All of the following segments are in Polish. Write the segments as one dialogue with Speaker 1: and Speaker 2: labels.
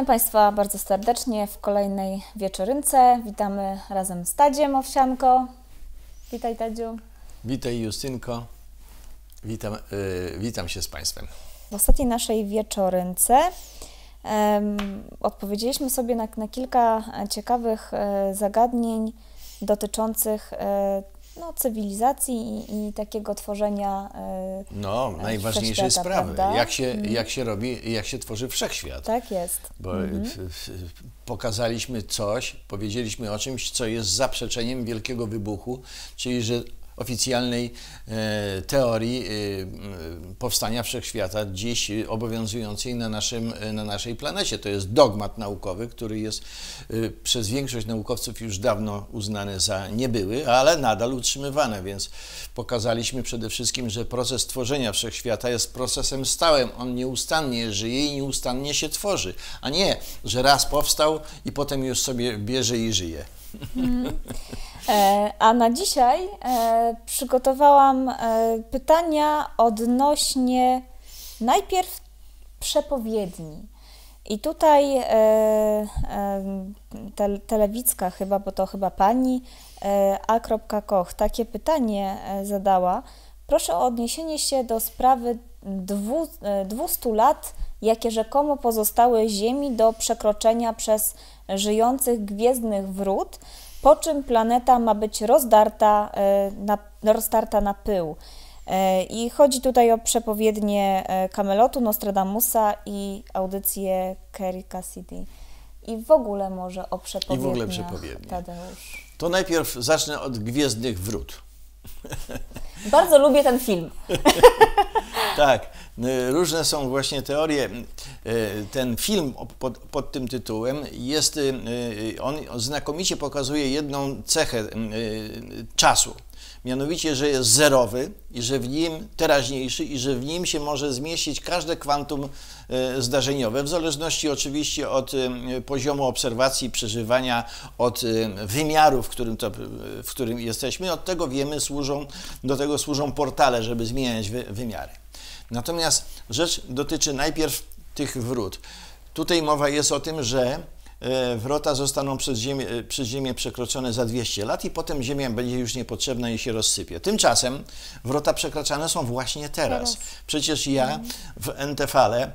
Speaker 1: Witamy Państwa bardzo serdecznie w kolejnej wieczorynce. Witamy razem z Tadziem Owsianko. Witaj, Tadziu.
Speaker 2: Witaj, Justynko. Witam się z Państwem.
Speaker 1: W ostatniej naszej wieczorynce odpowiedzieliśmy sobie na kilka ciekawych zagadnień dotyczących cywilizacji i takiego tworzenia
Speaker 2: najważniejszej sprawy.
Speaker 1: Prawda?
Speaker 2: Jak się robi, jak się tworzy wszechświat.
Speaker 1: Tak jest.
Speaker 2: Bo pokazaliśmy coś, powiedzieliśmy o czymś, co jest zaprzeczeniem wielkiego wybuchu, czyli że oficjalnej teorii powstania wszechświata dziś obowiązującej na naszej planecie. To jest dogmat naukowy, który jest przez większość naukowców już dawno uznany za niebyły, ale nadal utrzymywany, więc pokazaliśmy przede wszystkim, że proces tworzenia wszechświata jest procesem stałym. On nieustannie żyje i nieustannie się tworzy, a nie, że raz powstał i potem już sobie bierze i żyje.
Speaker 1: A na dzisiaj przygotowałam pytania odnośnie najpierw przepowiedni. I tutaj telewicka chyba, bo to chyba pani A.Koch takie pytanie zadała. Proszę o odniesienie się do sprawy 200 lat, jakie rzekomo pozostały Ziemi do przekroczenia przez żyjących gwiezdnych wrót, po czym planeta ma być rozdarta na pył. I chodzi tutaj o przepowiednie Camelotu, Nostradamusa i audycję Kerry Cassidy. I w ogóle może o przepowiedniach, Tadeusz.
Speaker 2: To najpierw zacznę od gwiezdnych wrót.
Speaker 1: Bardzo lubię ten film.
Speaker 2: Tak, różne są właśnie teorie. Ten film pod tym tytułem on znakomicie pokazuje jedną cechę czasu. Mianowicie, że jest zerowy i że w nim teraźniejszy i że w nim się może zmieścić każde kwantum zdarzeniowe, w zależności oczywiście od poziomu obserwacji, przeżywania, od wymiaru, w którym jesteśmy. Od tego do tego służą portale, żeby zmieniać wymiary. Natomiast rzecz dotyczy najpierw tych wrót. Tutaj mowa jest o tym, że wrota zostaną przez Ziemię przekroczone za 200 lat i potem Ziemia będzie już niepotrzebna i się rozsypie. Tymczasem wrota przekraczane są właśnie teraz. Przecież ja w NTV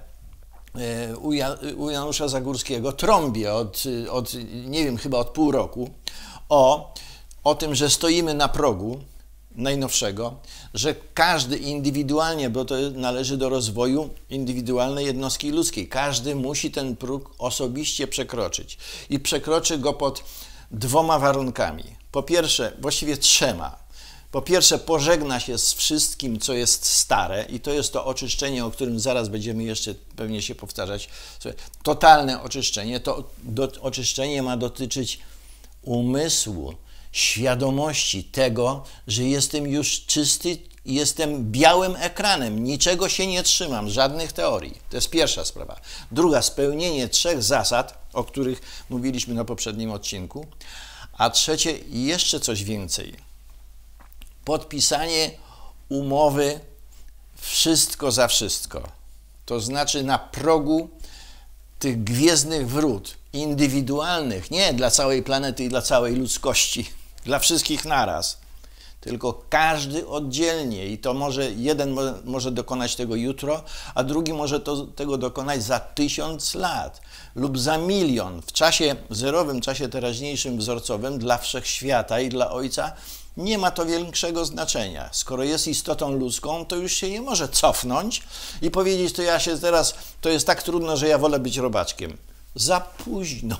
Speaker 2: u Janusza Zagórskiego trąbię od nie wiem, chyba od pół roku o tym, że stoimy na progu najnowszego, że każdy indywidualnie, bo to należy do rozwoju indywidualnej jednostki ludzkiej, każdy musi ten próg osobiście przekroczyć i przekroczy go pod dwoma warunkami. Po pierwsze, właściwie trzema. Po pierwsze, pożegna się z wszystkim, co jest stare i to jest to oczyszczenie, o którym zaraz będziemy jeszcze pewnie się powtarzać. Totalne oczyszczenie. To oczyszczenie ma dotyczyć umysłu, świadomości tego, że jestem już czysty, jestem białym ekranem, niczego się nie trzymam, żadnych teorii. To jest pierwsza sprawa. Druga, spełnienie 3 zasad, o których mówiliśmy na poprzednim odcinku. A trzecie, jeszcze coś więcej. Podpisanie umowy wszystko za wszystko. To znaczy na progu tych gwiezdnych wrót, indywidualnych, nie dla całej planety i dla całej ludzkości, dla wszystkich naraz, tylko każdy oddzielnie i to jeden może dokonać tego jutro, a drugi może tego dokonać za 1000 lat lub za 1 000 000. W czasie zerowym, czasie teraźniejszym, wzorcowym dla wszechświata i dla Ojca nie ma to większego znaczenia. Skoro jest istotą ludzką, to już się nie może cofnąć i powiedzieć, to jest tak trudno, że ja wolę być robaczkiem. Za późno.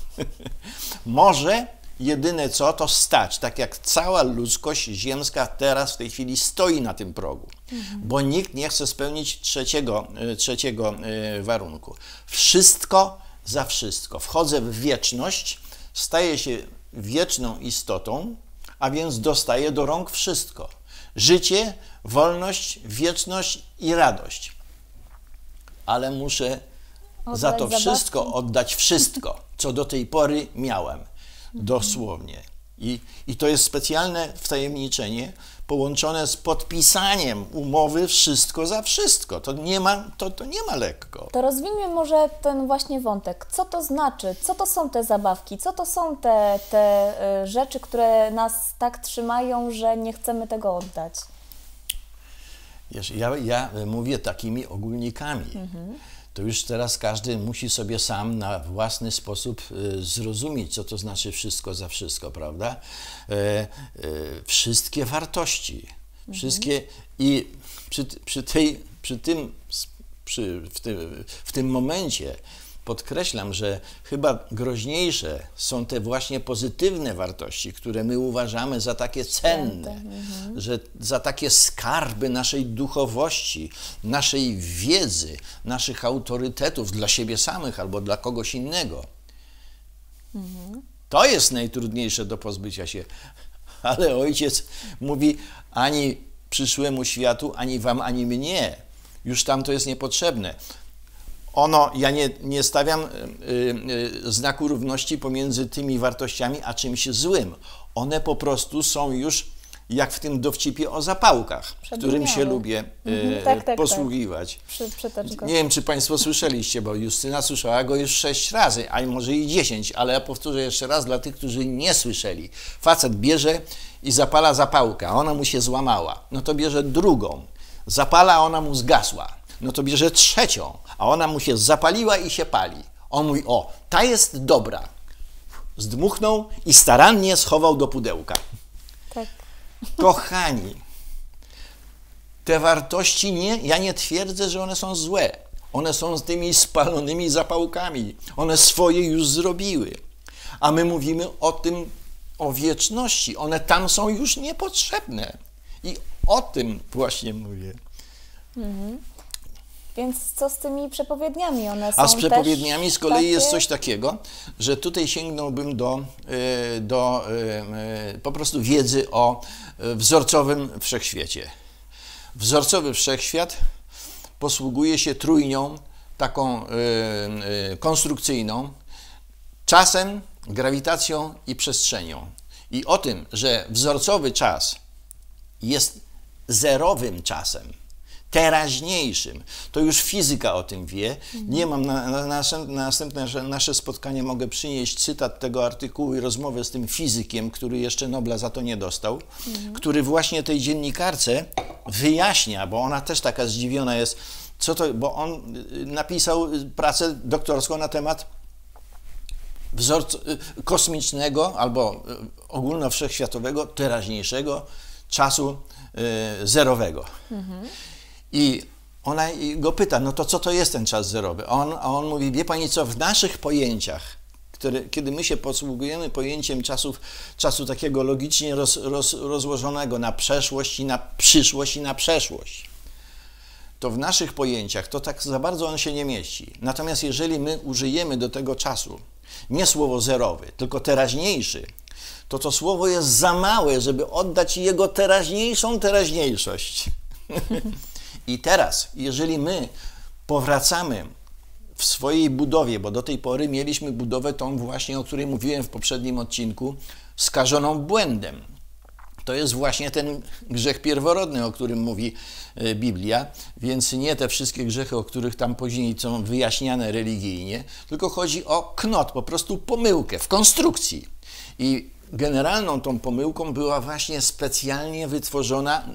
Speaker 2: Może jedyne co, to stać, tak jak cała ludzkość ziemska teraz w tej chwili stoi na tym progu, bo nikt nie chce spełnić trzeciego warunku. Wszystko za wszystko. Wchodzę w wieczność, staję się wieczną istotą, a więc dostaję do rąk wszystko. Życie, wolność, wieczność i radość. Ale muszę za to wszystko oddać wszystko, co do tej pory miałem. Dosłownie. I to jest specjalne wtajemniczenie połączone z podpisaniem umowy wszystko za wszystko. To nie ma lekko.
Speaker 1: To rozwijmy może ten właśnie wątek. Co to znaczy? Co to są te zabawki? Co to są te rzeczy, które nas tak trzymają, że nie chcemy tego oddać?
Speaker 2: Wiesz, ja mówię takimi ogólnikami. To już teraz każdy musi sobie sam na własny sposób zrozumieć, co to znaczy wszystko za wszystko, prawda? Wszystkie wartości, wszystkie i w tym momencie podkreślam, że chyba groźniejsze są te właśnie pozytywne wartości, które my uważamy za takie cenne, że za takie skarby naszej duchowości, naszej wiedzy, naszych autorytetów dla siebie samych albo dla kogoś innego. To jest najtrudniejsze do pozbycia się. Ale Ojciec mówi, ani przyszłemu światu, ani wam, ani mnie. Już tam to jest niepotrzebne. Ja nie stawiam znaku równości pomiędzy tymi wartościami a czymś złym. One po prostu są już jak w tym dowcipie o zapałkach, którym się lubię posługiwać. Nie wiem, czy Państwo słyszeliście, bo Justyna słyszała go już 6 razy, a może i 10, ale ja powtórzę jeszcze raz dla tych, którzy nie słyszeli. Facet bierze i zapala zapałkę, a ona mu się złamała. No to bierze drugą. Zapala, a ona mu zgasła. No to bierze trzecią, a ona mu się zapaliła i się pali. On mówi, ta jest dobra. Zdmuchnął i starannie schował do pudełka.
Speaker 1: Tak.
Speaker 2: Kochani, te wartości ja nie twierdzę, że one są złe. One są z tymi spalonymi zapałkami. One swoje już zrobiły. A my mówimy o wieczności. One tam są już niepotrzebne. I o tym właśnie mówię.
Speaker 1: Więc co z tymi przepowiedniami? One są
Speaker 2: A z przepowiedniami z kolei
Speaker 1: takie...
Speaker 2: jest coś takiego, że tutaj sięgnąłbym do po prostu wiedzy o wzorcowym wszechświecie. Wzorcowy wszechświat posługuje się trójnią taką konstrukcyjną, czasem, grawitacją i przestrzenią. I o tym, że wzorcowy czas jest zerowym czasem, teraźniejszym. To już fizyka o tym wie. Nie mam na następne nasze spotkanie mogę przynieść cytat tego artykułu i rozmowę z tym fizykiem, który jeszcze Nobla za to nie dostał, który właśnie tej dziennikarce wyjaśnia, bo ona też taka zdziwiona jest, co to, bo on napisał pracę doktorską na temat kosmicznego albo ogólnowszechświatowego, teraźniejszego czasu zerowego. I ona go pyta, no to co to jest ten czas zerowy? A on mówi, wie pani co, w naszych pojęciach, kiedy my się posługujemy pojęciem czasu takiego logicznie rozłożonego na przeszłość i na przyszłość i na przeszłość, to w naszych pojęciach to tak za bardzo on się nie mieści. Natomiast jeżeli my użyjemy do tego czasu nie słowo zerowy, tylko teraźniejszy, to słowo jest za małe, żeby oddać jego teraźniejszą teraźniejszość. I teraz, jeżeli my powracamy w swojej budowie, bo do tej pory mieliśmy budowę tą właśnie, o której mówiłem w poprzednim odcinku, skażoną błędem. To jest właśnie ten grzech pierworodny, o którym mówi Biblia, więc nie te wszystkie grzechy, o których tam później są wyjaśniane religijnie, tylko chodzi o knot, po prostu pomyłkę w konstrukcji. I generalną tą pomyłką była właśnie specjalnie wytworzona,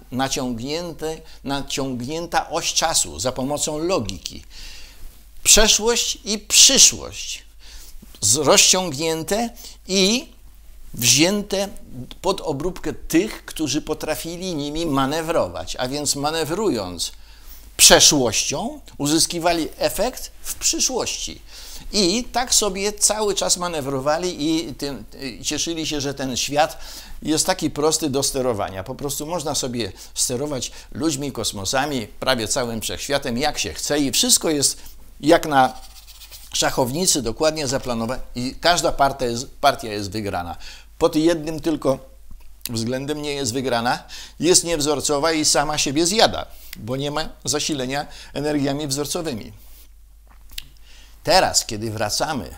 Speaker 2: naciągnięta oś czasu za pomocą logiki. Przeszłość i przyszłość rozciągnięte i wzięte pod obróbkę tych, którzy potrafili nimi manewrować, a więc manewrując przeszłością uzyskiwali efekt w przyszłości. I tak sobie cały czas manewrowali i cieszyli się, że ten świat jest taki prosty do sterowania. Po prostu można sobie sterować ludźmi, kosmosami, prawie całym wszechświatem, jak się chce i wszystko jest jak na szachownicy dokładnie zaplanowane i każda partia jest wygrana. Pod jednym tylko względem nie jest wygrana, jest niewzorcowa i sama siebie zjada, bo nie ma zasilenia energiami wzorcowymi. Teraz, kiedy wracamy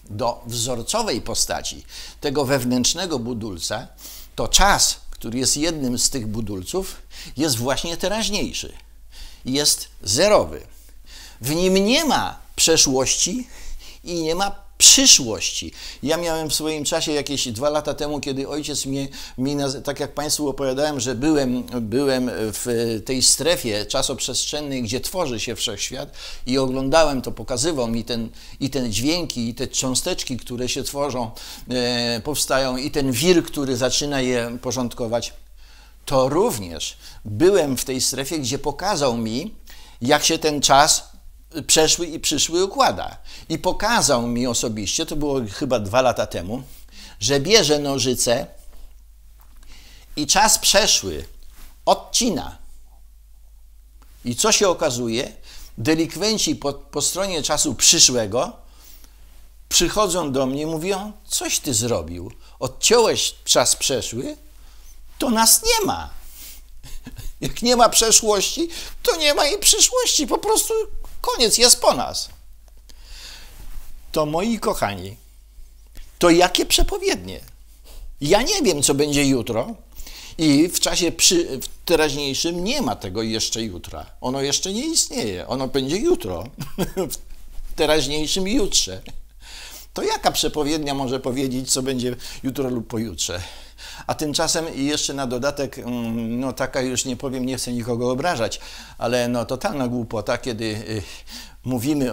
Speaker 2: do wzorcowej postaci tego wewnętrznego budulca, to czas, który jest jednym z tych budulców, jest właśnie teraźniejszy. Jest zerowy. W nim nie ma przeszłości i nie ma przyszłości. Ja miałem w swoim czasie jakieś 2 lata temu, kiedy ojciec tak jak Państwu opowiadałem, że byłem w tej strefie czasoprzestrzennej, gdzie tworzy się wszechświat i oglądałem to, pokazywał mi te dźwięki, i te cząsteczki, które się tworzą, powstają, i ten wir, który zaczyna je porządkować. To również byłem w tej strefie, gdzie pokazał mi, jak się ten czas przeszły i przyszły układa. I pokazał mi osobiście, to było chyba 2 lata temu, że bierze nożyce i czas przeszły odcina. I co się okazuje? Delikwenci po stronie czasu przyszłego przychodzą do mnie i mówią: coś ty zrobił, odciąłeś czas przeszły, to nas nie ma. Jak nie ma przeszłości, to nie ma i przyszłości, po prostu koniec, jest po nas. To, moi kochani, to jakie przepowiednie? Ja nie wiem, co będzie jutro i w czasie teraźniejszym nie ma tego jeszcze jutra. Ono jeszcze nie istnieje. Ono będzie jutro, w teraźniejszym i jutrze. To jaka przepowiednia może powiedzieć, co będzie jutro lub pojutrze? A tymczasem jeszcze na dodatek, no taka już nie powiem, nie chcę nikogo obrażać, ale no totalna głupota, kiedy mówimy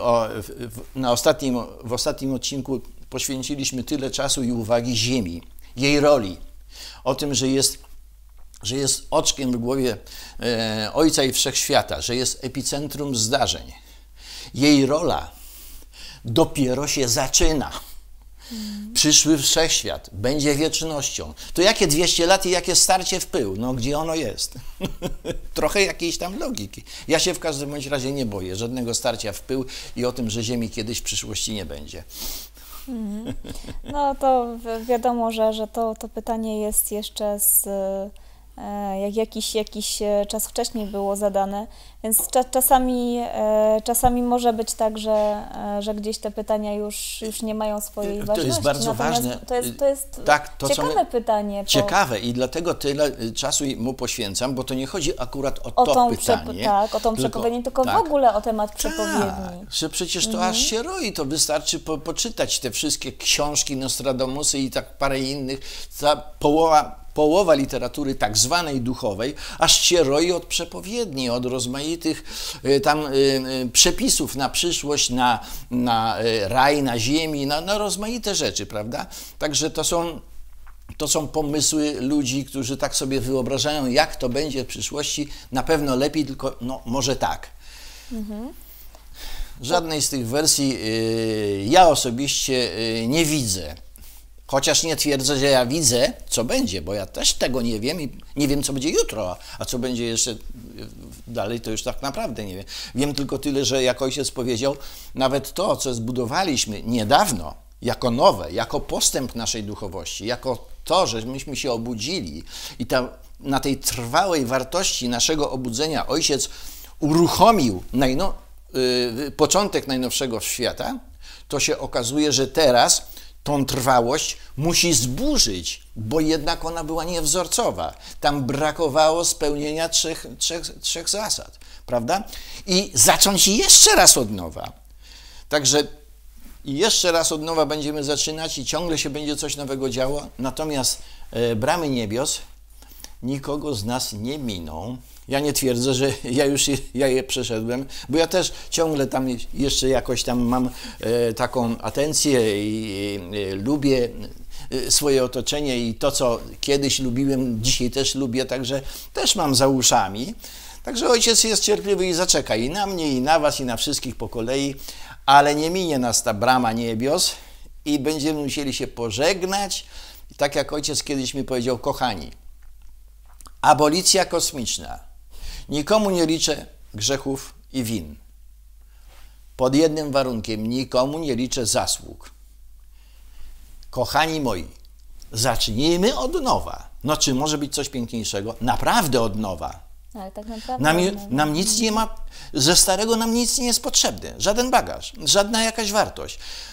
Speaker 2: w ostatnim odcinku poświęciliśmy tyle czasu i uwagi Ziemi, jej roli, o tym, że jest oczkiem w głowie Ojca i Wszechświata, że jest epicentrum zdarzeń. Jej rola dopiero się zaczyna. Przyszły wszechświat będzie wiecznością. To jakie 200 lat i jakie starcie w pył? No gdzie ono jest? Trochę jakiejś tam logiki. Ja się w każdym bądź razie nie boję żadnego starcia w pył i o tym, że Ziemi kiedyś w przyszłości nie będzie.
Speaker 1: No to wiadomo, że to pytanie jest jeszcze jak jakiś czas wcześniej było zadane, więc czasami może być tak, że gdzieś te pytania już nie mają swojej ważności.
Speaker 2: To jest bardzo ważne.
Speaker 1: To jest
Speaker 2: tak,
Speaker 1: ciekawe pytanie.
Speaker 2: Ciekawe i dlatego tyle czasu mu poświęcam, bo to nie chodzi akurat o to pytanie.
Speaker 1: Tak, o tą przepowiednię, tylko w ogóle o temat przepowiedni.
Speaker 2: Że przecież to aż się roi, to wystarczy poczytać te wszystkie książki Nostradamusy i tak parę innych, połowa literatury tak zwanej duchowej, aż się roi od przepowiedni, od rozmaitych tam przepisów na przyszłość, na raj, na ziemi, na rozmaite rzeczy, prawda? Także to są pomysły ludzi, którzy tak sobie wyobrażają, jak to będzie w przyszłości, na pewno lepiej, tylko no może tak. Żadnej z tych wersji ja osobiście nie widzę. Chociaż nie twierdzę, że ja widzę, co będzie, bo ja też tego nie wiem i nie wiem, co będzie jutro, a co będzie jeszcze dalej, to już tak naprawdę nie wiem. Wiem tylko tyle, że jak ojciec powiedział, nawet to, co zbudowaliśmy niedawno, jako nowe, jako postęp naszej duchowości, jako to, że myśmy się obudzili i na tej trwałej wartości naszego obudzenia ojciec uruchomił początek najnowszego świata, to się okazuje, że teraz tą trwałość musi zburzyć, bo jednak ona była niewzorcowa. Tam brakowało spełnienia trzech zasad, prawda? I zacząć jeszcze raz od nowa. Także jeszcze raz od nowa będziemy zaczynać i ciągle się będzie coś nowego działo, natomiast bramy niebios nikogo z nas nie miną. Ja nie twierdzę, że ja je przeszedłem, bo ja też ciągle tam jeszcze jakoś tam mam taką atencję i lubię swoje otoczenie i to, co kiedyś lubiłem, dzisiaj też lubię, także też mam za uszami. Także ojciec jest cierpliwy i zaczeka i na mnie, i na was, i na wszystkich po kolei, ale nie minie nas ta brama niebios i będziemy musieli się pożegnać. I tak jak ojciec kiedyś mi powiedział: kochani, abolicja kosmiczna. Nikomu nie liczę grzechów i win. Pod jednym warunkiem: nikomu nie liczę zasług. Kochani moi, zacznijmy od nowa. No czy może być coś piękniejszego? Naprawdę od nowa.
Speaker 1: Ale tak naprawdę
Speaker 2: nam nic nie ma, ze starego nam nic nie jest potrzebne. Żaden bagaż, żadna jakaś wartość.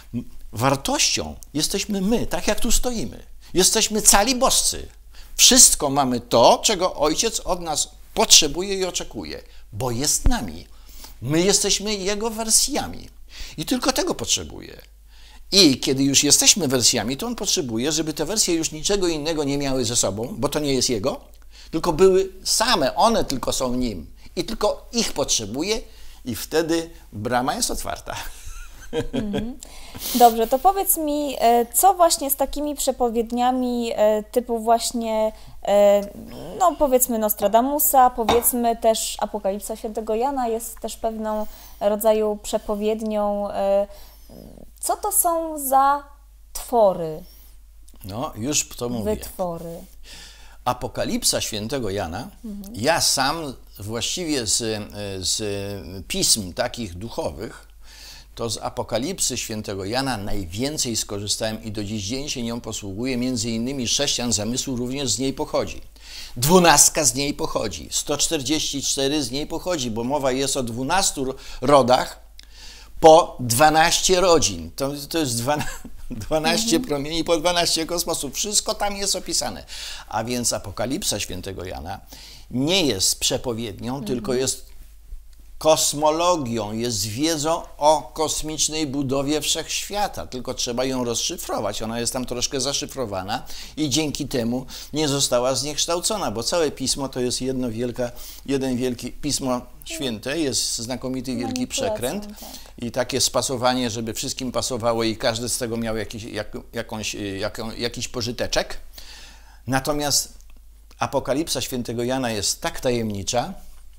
Speaker 2: wartością jesteśmy my, tak jak tu stoimy. Jesteśmy cali boscy. Wszystko mamy to, czego Ojciec od nas potrzebuje i oczekuje, bo jest nami. My jesteśmy Jego wersjami i tylko tego potrzebuje. I kiedy już jesteśmy wersjami, to On potrzebuje, żeby te wersje już niczego innego nie miały ze sobą, bo to nie jest Jego, tylko były same, one tylko są Nim i tylko ich potrzebuje i wtedy brama jest otwarta.
Speaker 1: Dobrze, to powiedz mi, co właśnie z takimi przepowiedniami typu właśnie, no powiedzmy Nostradamusa, powiedzmy też Apokalipsa Świętego Jana jest też pewną rodzaju przepowiednią. Co to są za twory?
Speaker 2: No, już to mówię.
Speaker 1: Wytwory.
Speaker 2: Apokalipsa Świętego Jana, ja sam właściwie z pism takich duchowych, to z Apokalipsy Świętego Jana najwięcej skorzystałem i do dziś dzień się nią posługuję, między innymi Sześcian Zamysłu również z niej pochodzi. 12 z niej pochodzi, 144 z niej pochodzi, bo mowa jest o 12 rodach po 12 rodzin. To jest 12 promieni po 12 kosmosów. Wszystko tam jest opisane. A więc Apokalipsa Świętego Jana nie jest przepowiednią, tylko jest kosmologią, jest wiedzą o kosmicznej budowie wszechświata, tylko trzeba ją rozszyfrować. Ona jest tam troszkę zaszyfrowana i dzięki temu nie została zniekształcona, bo całe pismo to jest jeden wielki Pismo Święte, jest znakomity wielki przekręt i takie spasowanie, żeby wszystkim pasowało i każdy z tego miał jakiś pożyteczek. Natomiast Apokalipsa Świętego Jana jest tak tajemnicza,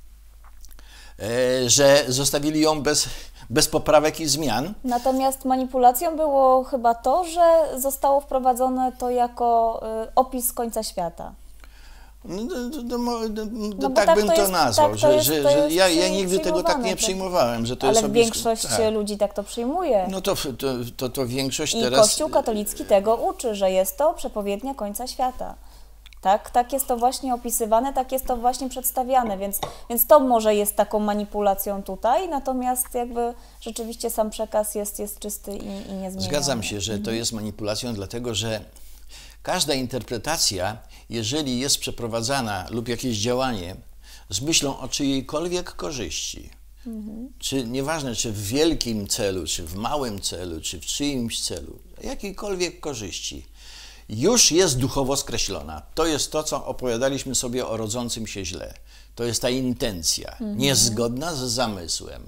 Speaker 2: że zostawili ją bez poprawek i zmian. Natomiast
Speaker 1: manipulacją było chyba to, że zostało wprowadzone to jako opis końca świata.
Speaker 2: Tak bym to nazwał, że ja nigdy tego tak nie przyjmowałem. Że to
Speaker 1: ale
Speaker 2: jest
Speaker 1: większość ludzi tak to przyjmuje.
Speaker 2: No to większość
Speaker 1: I
Speaker 2: teraz...
Speaker 1: Kościół katolicki tego uczy, że jest to przepowiednia końca świata. Tak jest to właśnie opisywane, tak jest to właśnie przedstawiane, więc to może jest taką manipulacją tutaj, natomiast jakby rzeczywiście sam przekaz jest czysty i niezmieniony.
Speaker 2: Zgadzam się, że to jest manipulacją, dlatego że każda interpretacja, jeżeli jest przeprowadzana lub jakieś działanie z myślą o czyjejkolwiek korzyści, czy nieważne, czy w wielkim celu, czy w małym celu, czy w czyimś celu, jakiejkolwiek korzyści, już jest duchowo skreślona. To jest to, co opowiadaliśmy sobie o rodzącym się źle. To jest ta intencja, niezgodna z zamysłem.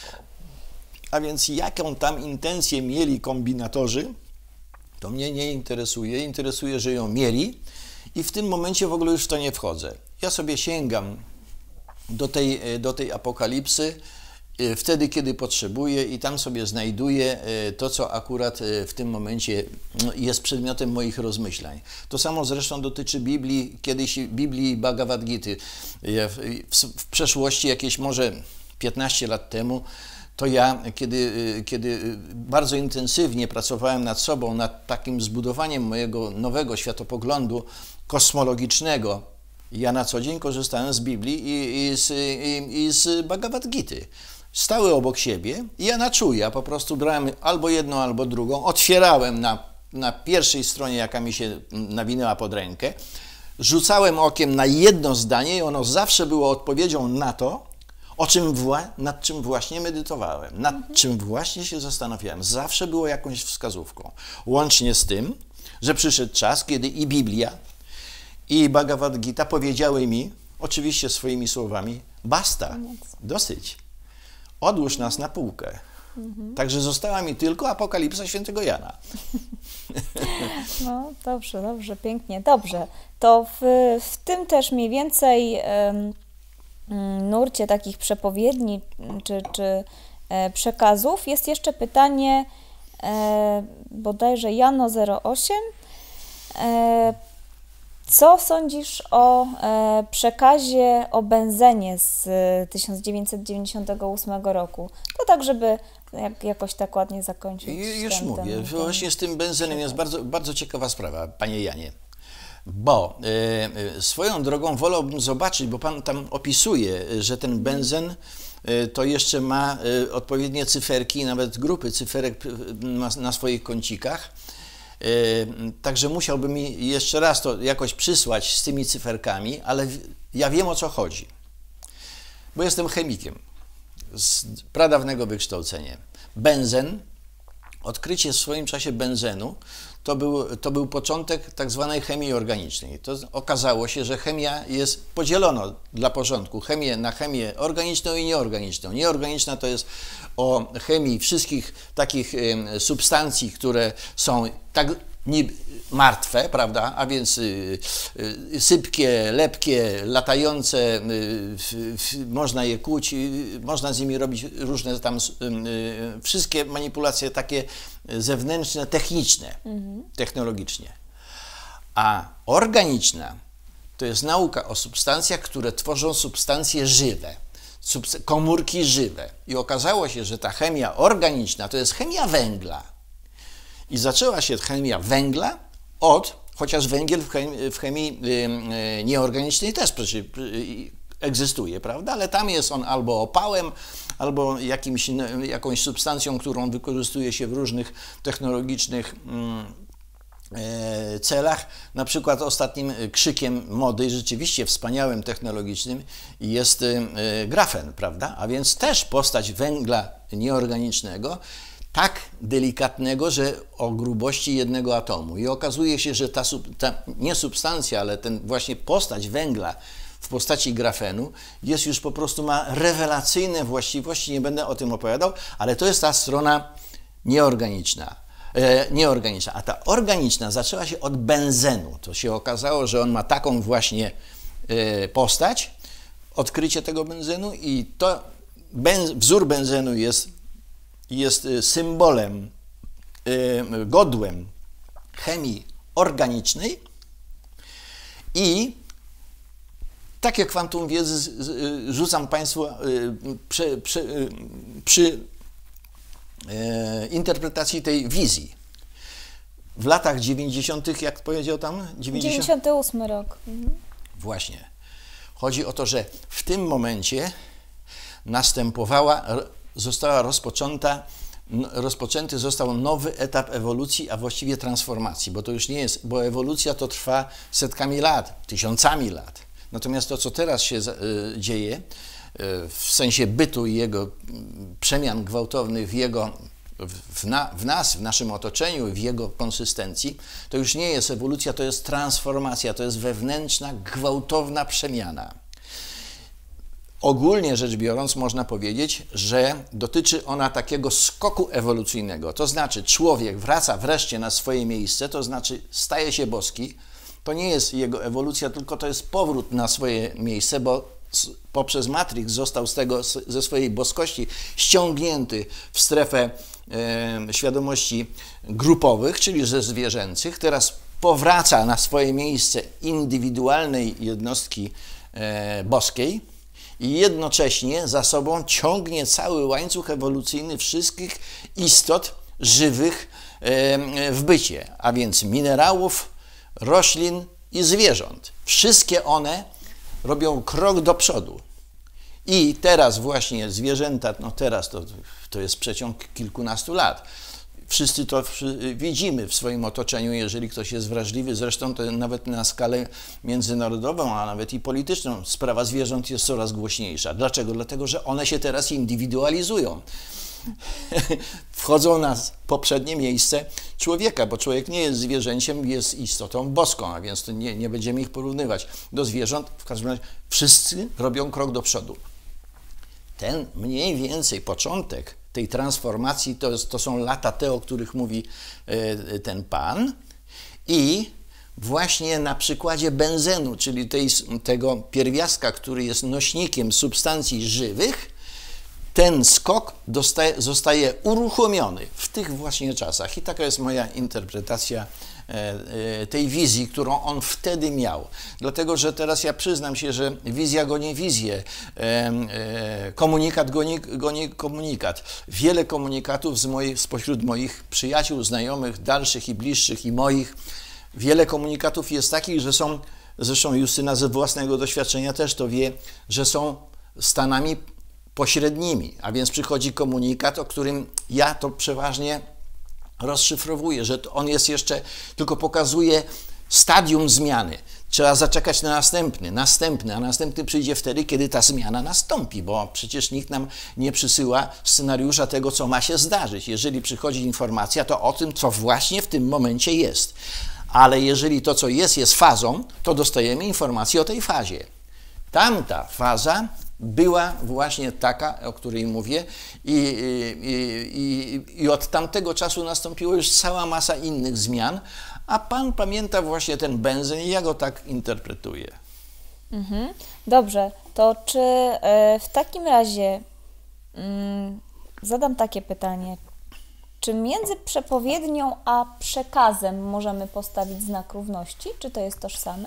Speaker 2: A więc jaką tam intencję mieli kombinatorzy, to mnie nie interesuje. Interesuje, że ją mieli i w tym momencie w ogóle już w to nie wchodzę. Ja sobie sięgam do tej apokalipsy wtedy, kiedy potrzebuję i tam sobie znajduję to, co akurat w tym momencie jest przedmiotem moich rozmyślań. To samo zresztą dotyczy Biblii, kiedyś Biblii Bhagavad Gity. W przeszłości, jakieś może 15 lat temu, to ja, kiedy bardzo intensywnie pracowałem nad sobą, nad takim zbudowaniem mojego nowego światopoglądu kosmologicznego, ja na co dzień korzystałem z Biblii i z Bhagavad Gity. Stały obok siebie i ja na czuja po prostu brałem albo jedną, albo drugą, otwierałem na pierwszej stronie, jaka mi się nawinęła pod rękę, rzucałem okiem na jedno zdanie i ono zawsze było odpowiedzią na to, nad czym właśnie medytowałem, nad czym właśnie się zastanawiałem. Zawsze było jakąś wskazówką. Łącznie z tym, że przyszedł czas, kiedy i Biblia, i Bhagavad Gita powiedziały mi, oczywiście swoimi słowami, basta, dosyć, odłóż nas na półkę. Także została mi tylko Apokalipsa Świętego Jana.
Speaker 1: No dobrze, pięknie, dobrze. To w tym też mniej więcej nurcie takich przepowiedni czy przekazów jest jeszcze pytanie bodajże Jano 08. Co sądzisz o przekazie o benzenie z 1998 roku? To tak, żeby jakoś tak ładnie zakończyć.
Speaker 2: Już mówię, właśnie z tym benzenem jest bardzo, bardzo ciekawa sprawa, panie Janie. Bo swoją drogą wolałbym zobaczyć, bo pan tam opisuje, że ten benzen to jeszcze ma odpowiednie cyferki, nawet grupy cyferek na swoich kącikach. Także musiałby mi jeszcze raz to jakoś przysłać z tymi cyferkami, ale ja wiem, o co chodzi. Bo jestem chemikiem z pradawnego wykształcenia. Benzen, odkrycie w swoim czasie benzenu, to był początek tak zwanej chemii organicznej. To okazało się, że chemia jest podzielona dla porządku. Chemię na chemię organiczną i nieorganiczną. Nieorganiczna to jest o chemii wszystkich takich substancji, które są tak martwe, prawda, a więc sypkie, lepkie, latające, można je kłuć, można z nimi robić różne tam, wszystkie manipulacje takie zewnętrzne, techniczne, technologicznie. A organiczna to jest nauka o substancjach, które tworzą substancje żywe, komórki żywe. I okazało się, że ta chemia organiczna to jest chemia węgla. I zaczęła się chemia węgla chociaż węgiel w chemii nieorganicznej też przecież egzystuje, prawda? Ale tam jest on albo opałem, albo jakąś substancją, którą wykorzystuje się w różnych technologicznych celach. Na przykład ostatnim krzykiem mody, rzeczywiście wspaniałym technologicznym, jest grafen, prawda? A więc też postać węgla nieorganicznego, tak delikatnego, że o grubości jednego atomu. I okazuje się, że ta nie substancja, ale ten właśnie postać węgla w postaci grafenu jest już po prostu, ma rewelacyjne właściwości, nie będę o tym opowiadał, ale to jest ta strona nieorganiczna. A ta organiczna zaczęła się od benzenu. To się okazało, że on ma taką właśnie postać, odkrycie tego benzenu i to wzór benzenu jest symbolem, godłem chemii organicznej i takie kwantum wiedzy rzucam Państwu przy interpretacji tej wizji. W latach 90., jak powiedział tam?
Speaker 1: 98 rok.
Speaker 2: Właśnie. Chodzi o to, że w tym momencie rozpoczęty został nowy etap ewolucji, a właściwie transformacji, bo to już nie jest, bo ewolucja to trwa setkami lat, tysiącami lat. Natomiast to, co teraz się dzieje, w sensie bytu i jego przemian gwałtownych w naszym otoczeniu, w jego konsystencji, to już nie jest ewolucja, to jest transformacja, to jest wewnętrzna, gwałtowna przemiana. Ogólnie rzecz biorąc, można powiedzieć, że dotyczy ona takiego skoku ewolucyjnego. To znaczy, człowiek wraca wreszcie na swoje miejsce, to znaczy staje się boski. To nie jest jego ewolucja, tylko to jest powrót na swoje miejsce, bo poprzez Matrix został ze swojej boskości ściągnięty w strefę świadomości grupowych, czyli ze zwierzęcych. Teraz powraca na swoje miejsce indywidualnej jednostki boskiej i jednocześnie za sobą ciągnie cały łańcuch ewolucyjny wszystkich istot żywych w bycie, a więc minerałów, roślin i zwierząt. Wszystkie one robią krok do przodu. I teraz właśnie zwierzęta, no teraz to jest przeciąg kilkunastu lat. Wszyscy to widzimy w swoim otoczeniu, jeżeli ktoś jest wrażliwy. Zresztą to nawet na skalę międzynarodową, a nawet i polityczną, sprawa zwierząt jest coraz głośniejsza. Dlaczego? Dlatego, że one się teraz indywidualizują. Wchodzą na poprzednie miejsce człowieka, bo człowiek nie jest zwierzęciem, jest istotą boską, a więc to nie będziemy ich porównywać do zwierząt. W każdym razie wszyscy robią krok do przodu. Ten mniej więcej początek tej transformacji to są lata te, o których mówi ten pan. I właśnie na przykładzie benzenu, czyli tego pierwiastka, który jest nośnikiem substancji żywych, ten skok zostaje uruchomiony w tych właśnie czasach. I taka jest moja interpretacja tej wizji, którą on wtedy miał. Dlatego, że teraz ja przyznam się, że wizja goni wizję, komunikat goni komunikat. Wiele komunikatów spośród moich przyjaciół, znajomych, dalszych i bliższych i moich, wiele komunikatów jest takich, że są, zresztą Justyna ze własnego doświadczenia też to wie, że są stanami pośrednimi, a więc przychodzi komunikat, o którym ja to przeważnie rozszyfrowuję, że on jest jeszcze, tylko pokazuje stadium zmiany. Trzeba zaczekać na następny, a następny przyjdzie wtedy, kiedy ta zmiana nastąpi, bo przecież nikt nam nie przysyła scenariusza tego, co ma się zdarzyć. Jeżeli przychodzi informacja, to o tym, co właśnie w tym momencie jest. Ale jeżeli to, co jest fazą, to dostajemy informację o tej fazie. Tamta faza była właśnie taka, o której mówię, i od tamtego czasu nastąpiła już cała masa innych zmian, a Pan pamięta właśnie ten benzyn i ja go tak interpretuję.
Speaker 1: Dobrze, to czy w takim razie zadam takie pytanie, czy między przepowiednią a przekazem możemy postawić znak równości? Czy to jest tożsame?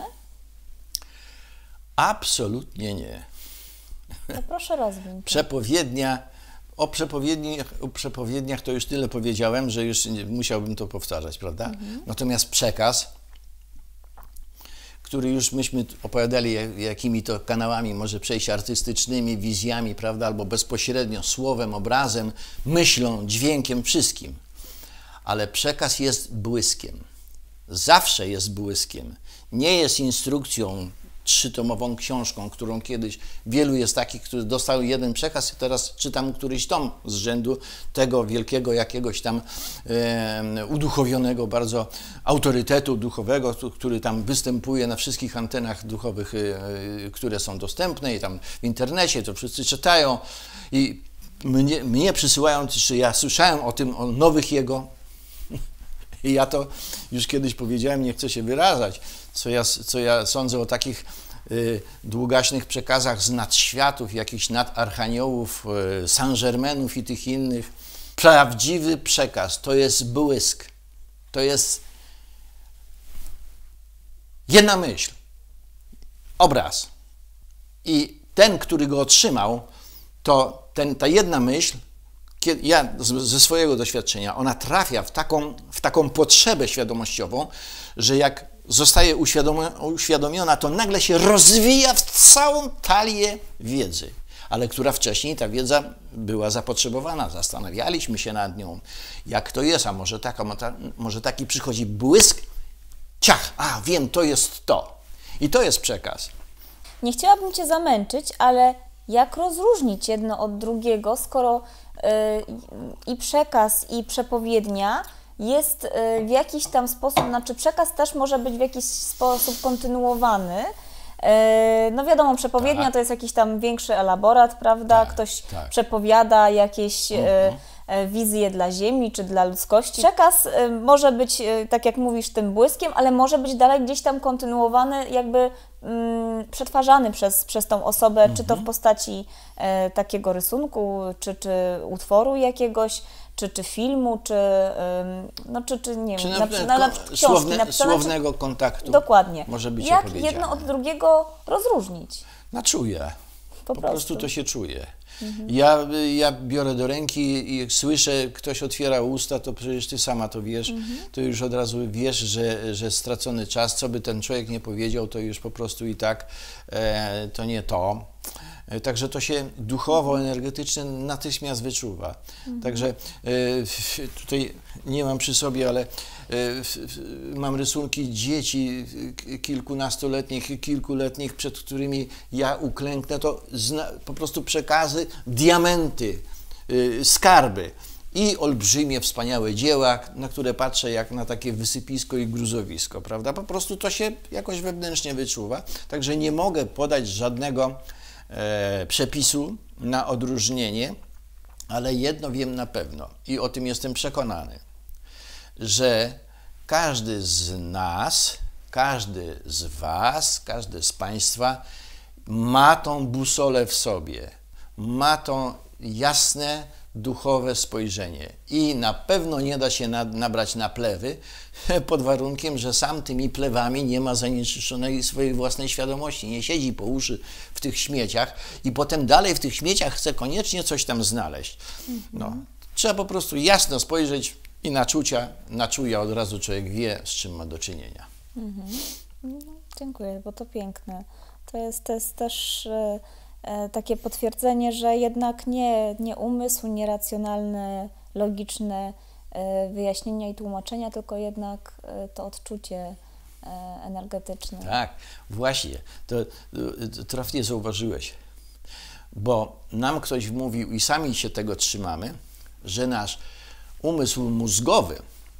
Speaker 2: Absolutnie nie.
Speaker 1: To proszę rozwinąć.
Speaker 2: O przepowiedniach to już tyle powiedziałem, że już nie musiałbym to powtarzać, prawda? Natomiast przekaz, który już myśmy opowiadali, jakimi to kanałami może przejść artystycznymi, wizjami, prawda, albo bezpośrednio słowem, obrazem, myślą, dźwiękiem, wszystkim. Ale przekaz jest błyskiem. Zawsze jest błyskiem. Nie jest instrukcją, 3-tomową książką, którą kiedyś wielu jest takich, którzy dostały jeden przekaz i teraz czytam któryś tom z rzędu tego wielkiego jakiegoś tam uduchowionego bardzo autorytetu duchowego, który tam występuje na wszystkich antenach duchowych, które są dostępne i tam w internecie, to wszyscy czytają i mnie przysyłają, czy ja słyszałem o nowych jego i ja to już kiedyś powiedziałem, nie chcę się wyrażać, co ja sądzę o takich długaśnych przekazach z nadświatów, jakichś nadarchaniołów, Saint-Germainów i tych innych. Prawdziwy przekaz to jest błysk, to jest jedna myśl, obraz. I ten, który go otrzymał, to ta jedna myśl, ja ze swojego doświadczenia, ona trafia w taką potrzebę świadomościową, że jak zostaje uświadomiona, to nagle się rozwija w całą talię wiedzy, ale która wcześniej ta wiedza była zapotrzebowana. Zastanawialiśmy się nad nią, jak to jest, a może taki przychodzi błysk, ciach, wiem, to jest to. I to jest przekaz.
Speaker 1: Nie chciałabym Cię zamęczyć, ale jak rozróżnić jedno od drugiego, skoro i przekaz, i przepowiednia jest w jakiś tam sposób, znaczy przekaz też może być w jakiś sposób kontynuowany. No wiadomo, przepowiednia to jest jakiś tam większy elaborat, prawda? Ktoś przepowiada jakieś wizje dla Ziemi czy dla ludzkości. Przekaz może być, tak jak mówisz, tym błyskiem, ale może być dalej gdzieś tam kontynuowany, jakby przetwarzany przez tą osobę, czy to w postaci takiego rysunku, czy utworu jakiegoś, czy filmu, czy nie wiem, na książki
Speaker 2: słownego kontaktu.
Speaker 1: Dokładnie.
Speaker 2: Może być
Speaker 1: jak jedno od drugiego rozróżnić?
Speaker 2: Na czuje. Po prostu to się czuje. Ja biorę do ręki i jak słyszę, ktoś otwiera usta, to przecież ty sama to wiesz, to już od razu wiesz, że stracony czas, co by ten człowiek nie powiedział, to już po prostu i tak to nie to. Także to się duchowo, energetycznie natychmiast wyczuwa. Także tutaj nie mam przy sobie, ale mam rysunki dzieci kilkunastoletnich, kilkuletnich, przed którymi ja uklęknę, to po prostu przekazy, diamenty, skarby i olbrzymie, wspaniałe dzieła, na które patrzę jak na takie wysypisko i gruzowisko, prawda? Po prostu to się jakoś wewnętrznie wyczuwa. Także nie mogę podać żadnego przepisu na odróżnienie, ale jedno wiem na pewno i o tym jestem przekonany, że każdy z nas, każdy z was, każdy z państwa ma tą busolę w sobie, ma to jasne, duchowe spojrzenie i na pewno nie da się nabrać na plewy pod warunkiem, że sam tymi plewami nie ma zanieczyszczonej swojej własnej świadomości, nie siedzi po uszy w tych śmieciach i potem dalej w tych śmieciach chce koniecznie coś tam znaleźć. No, trzeba po prostu jasno spojrzeć i na czuja od razu człowiek wie, z czym ma do czynienia.
Speaker 1: No, dziękuję, bo to piękne. To jest też takie potwierdzenie, że jednak nie umysł, nie racjonalne, logiczne wyjaśnienia i tłumaczenia, tylko jednak to odczucie energetyczne.
Speaker 2: Tak, właśnie, to trafnie zauważyłeś, bo nam ktoś mówił i sami się tego trzymamy, że nasz umysł mózgowy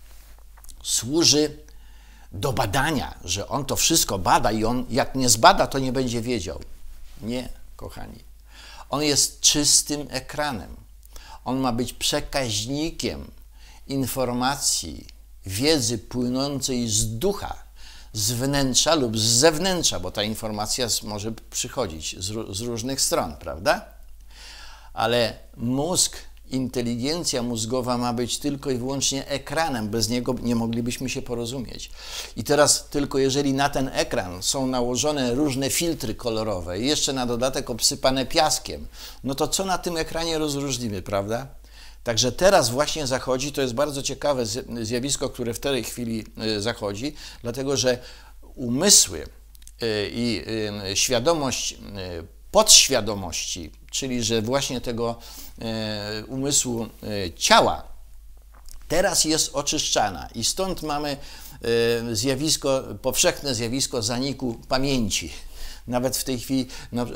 Speaker 2: służy do badania, że on to wszystko bada i on jak nie zbada, to nie będzie wiedział. Nie, kochani. On jest czystym ekranem. On ma być przekaźnikiem informacji, wiedzy płynącej z ducha, z wnętrza lub z zewnętrza, bo ta informacja może przychodzić z różnych stron, prawda? Ale mózg, inteligencja mózgowa ma być tylko i wyłącznie ekranem, bez niego nie moglibyśmy się porozumieć. I teraz tylko jeżeli na ten ekran są nałożone różne filtry kolorowe i jeszcze na dodatek obsypane piaskiem, no to co na tym ekranie rozróżnimy, prawda? Także teraz właśnie zachodzi, to jest bardzo ciekawe zjawisko, które w tej chwili zachodzi, dlatego że umysły i świadomość podświadomości, czyli że właśnie tego umysłu ciała, teraz jest oczyszczana i stąd mamy zjawisko, powszechne zjawisko zaniku pamięci. Nawet w tej chwili,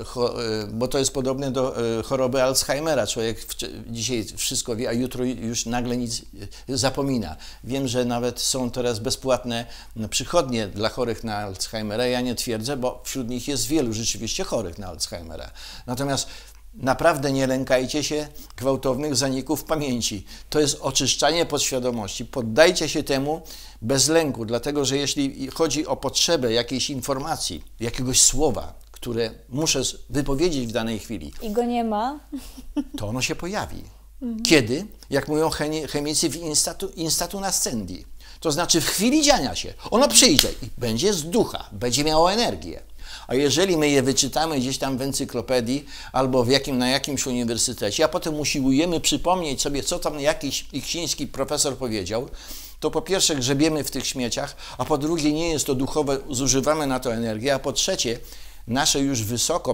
Speaker 2: bo to jest podobne do choroby Alzheimera. Człowiek dzisiaj wszystko wie, a jutro już nagle nic zapomina. Wiem, że nawet są teraz bezpłatne przychodnie dla chorych na Alzheimera. Ja nie twierdzę, bo wśród nich jest wielu rzeczywiście chorych na Alzheimera. Natomiast naprawdę nie lękajcie się gwałtownych zaników pamięci. To jest oczyszczanie podświadomości. Poddajcie się temu bez lęku, dlatego że jeśli chodzi o potrzebę jakiejś informacji, jakiegoś słowa, które muszę wypowiedzieć w danej chwili,
Speaker 1: i go nie ma,
Speaker 2: to ono się pojawi. Kiedy? Jak mówią chemicy, w instatu nascendi. To znaczy w chwili dziania się. Ono przyjdzie i będzie z ducha, będzie miało energię. A jeżeli my je wyczytamy gdzieś tam w encyklopedii albo na jakimś uniwersytecie, a potem usiłujemy przypomnieć sobie, co tam jakiś chiński profesor powiedział, to po pierwsze grzebiemy w tych śmieciach, a po drugie nie jest to duchowe, zużywamy na to energię, a po trzecie nasze już wysoko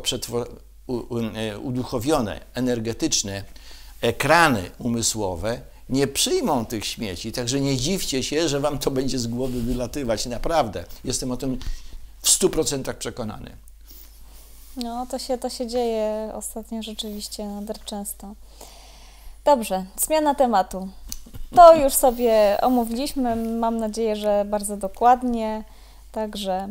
Speaker 2: uduchowione, energetyczne ekrany umysłowe nie przyjmą tych śmieci, także nie dziwcie się, że wam to będzie z głowy wylatywać, naprawdę. Jestem o tym w 100% przekonany.
Speaker 1: No, to się dzieje ostatnio rzeczywiście nader często. Dobrze, zmiana tematu. To już sobie omówiliśmy, mam nadzieję, że bardzo dokładnie. Także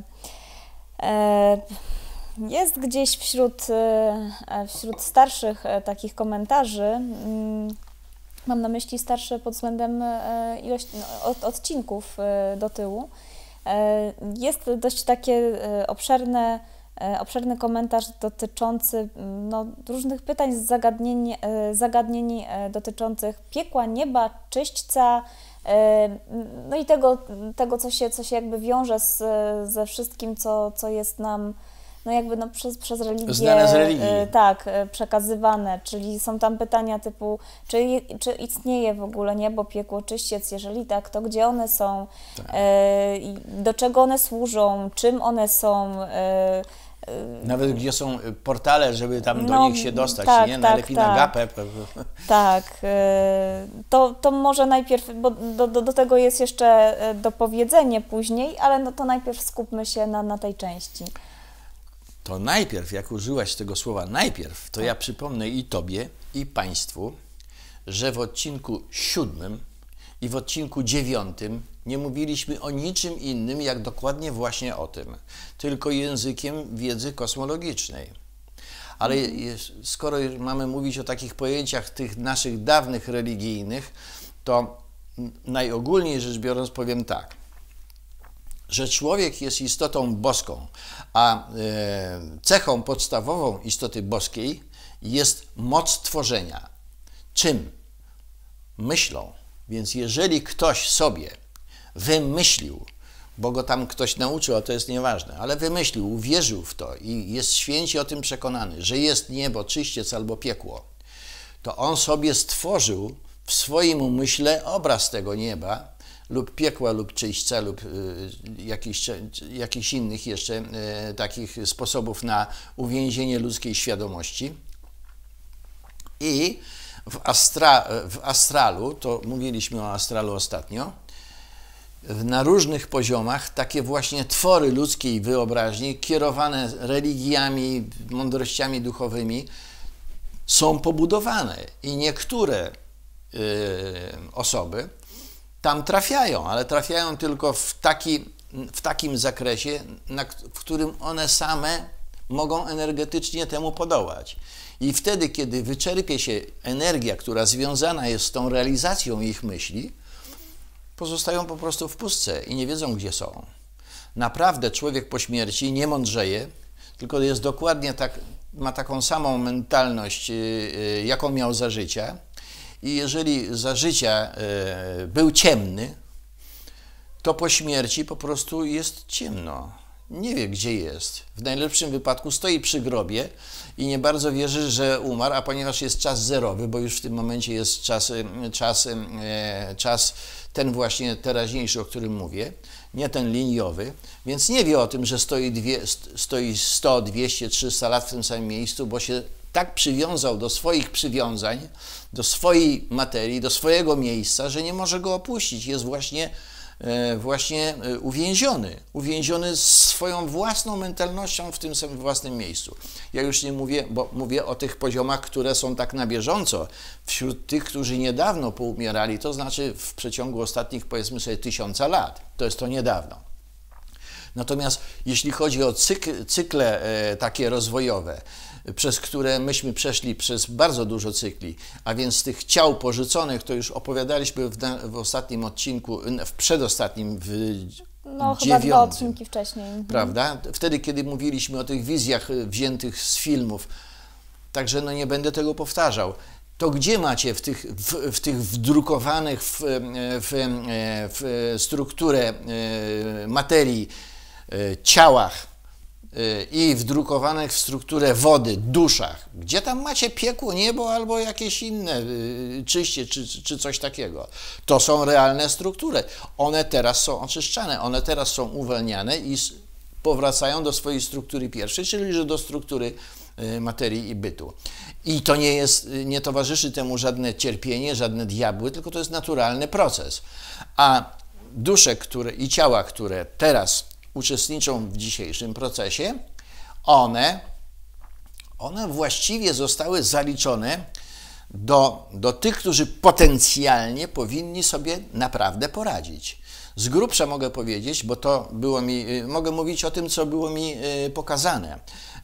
Speaker 1: jest gdzieś wśród starszych takich komentarzy, mam na myśli starsze pod względem ilości odcinków do tyłu, jest dość takie obszerny komentarz dotyczący różnych pytań, zagadnień dotyczących piekła, nieba, czyśćca, no i tego co się jakby wiąże ze wszystkim, co jest nam przez religię,
Speaker 2: znane z religii.
Speaker 1: Tak, przekazywane, czyli są tam pytania typu, czy istnieje w ogóle niebo, piekło, czyściec, jeżeli tak, to gdzie one są, tak. Do czego one służą, czym one są.
Speaker 2: Nawet gdzie są portale, żeby tam do nich się dostać, tak, nie? Najlepiej na gapę.
Speaker 1: Tak, to może najpierw, bo do tego jest jeszcze dopowiedzenie później, ale to najpierw skupmy się na tej części.
Speaker 2: To najpierw, jak użyłaś tego słowa najpierw, to ja przypomnę i Tobie, i Państwu, że w odcinku 7 i w odcinku 9 nie mówiliśmy o niczym innym, jak dokładnie właśnie o tym, tylko językiem wiedzy kosmologicznej. Ale skoro mamy mówić o takich pojęciach tych naszych dawnych religijnych, to najogólniej rzecz biorąc powiem tak, że człowiek jest istotą boską, a cechą podstawową istoty boskiej jest moc tworzenia. Czym? Myślą. Więc jeżeli ktoś sobie wymyślił, bo go tam ktoś nauczył, a to jest nieważne, ale wymyślił, uwierzył w to i jest święcie o tym przekonany, że jest niebo, czyściec albo piekło, to on sobie stworzył w swoim umyśle obraz tego nieba, lub piekła, lub czyśćca, lub jakichś innych jeszcze takich sposobów na uwięzienie ludzkiej świadomości. I w astralu, to mówiliśmy o astralu ostatnio, na różnych poziomach takie właśnie twory ludzkiej wyobraźni, kierowane religiami, mądrościami duchowymi, są pobudowane i niektóre osoby tam trafiają, ale trafiają tylko w takim zakresie, w którym one same mogą energetycznie temu podołać. I wtedy, kiedy wyczerpie się energia, która związana jest z tą realizacją ich myśli, pozostają po prostu w pustce i nie wiedzą, gdzie są. Naprawdę człowiek po śmierci nie mądrzeje, tylko jest dokładnie ma taką samą mentalność, jaką miał za życia. I jeżeli za życia był ciemny, to po śmierci po prostu jest ciemno. Nie wie, gdzie jest. W najlepszym wypadku stoi przy grobie i nie bardzo wierzy, że umarł, a ponieważ jest czas zerowy, bo już w tym momencie jest czas ten właśnie teraźniejszy, o którym mówię, nie ten liniowy, więc nie wie o tym, że stoi 100, 200, 300 lat w tym samym miejscu, bo się tak przywiązał do swoich przywiązań, do swojej materii, do swojego miejsca, że nie może go opuścić. Jest właśnie uwięziony swoją własną mentalnością w tym samym własnym miejscu. Ja już nie mówię, bo mówię o tych poziomach, które są tak na bieżąco wśród tych, którzy niedawno poumierali, to znaczy w przeciągu ostatnich, powiedzmy sobie, 1000 lat. To jest to niedawno. Natomiast jeśli chodzi o cykle takie rozwojowe, przez które myśmy przeszli przez bardzo dużo cykli, a więc tych ciał porzuconych, to już opowiadaliśmy w ostatnim odcinku, w przedostatnim,
Speaker 1: no, chyba 2 odcinki wcześniej.
Speaker 2: Prawda? Wtedy, kiedy mówiliśmy o tych wizjach wziętych z filmów, także no nie będę tego powtarzał. To gdzie macie w tych wdrukowanych w strukturę materii ciałach i wdrukowanych w strukturę wody, duszach, gdzie tam macie piekło, niebo albo jakieś inne czyście czy coś takiego. To są realne struktury. One teraz są oczyszczane, one teraz są uwalniane i powracają do swojej struktury pierwszej, czyli że do struktury materii i bytu. I to nie towarzyszy temu żadne cierpienie, żadne diabły, tylko to jest naturalny proces. A dusze i ciała, które teraz uczestniczą w dzisiejszym procesie, one właściwie zostały zaliczone do tych, którzy potencjalnie powinni sobie naprawdę poradzić. Z grubsza mogę powiedzieć, bo to mogę mówić o tym, co było mi pokazane,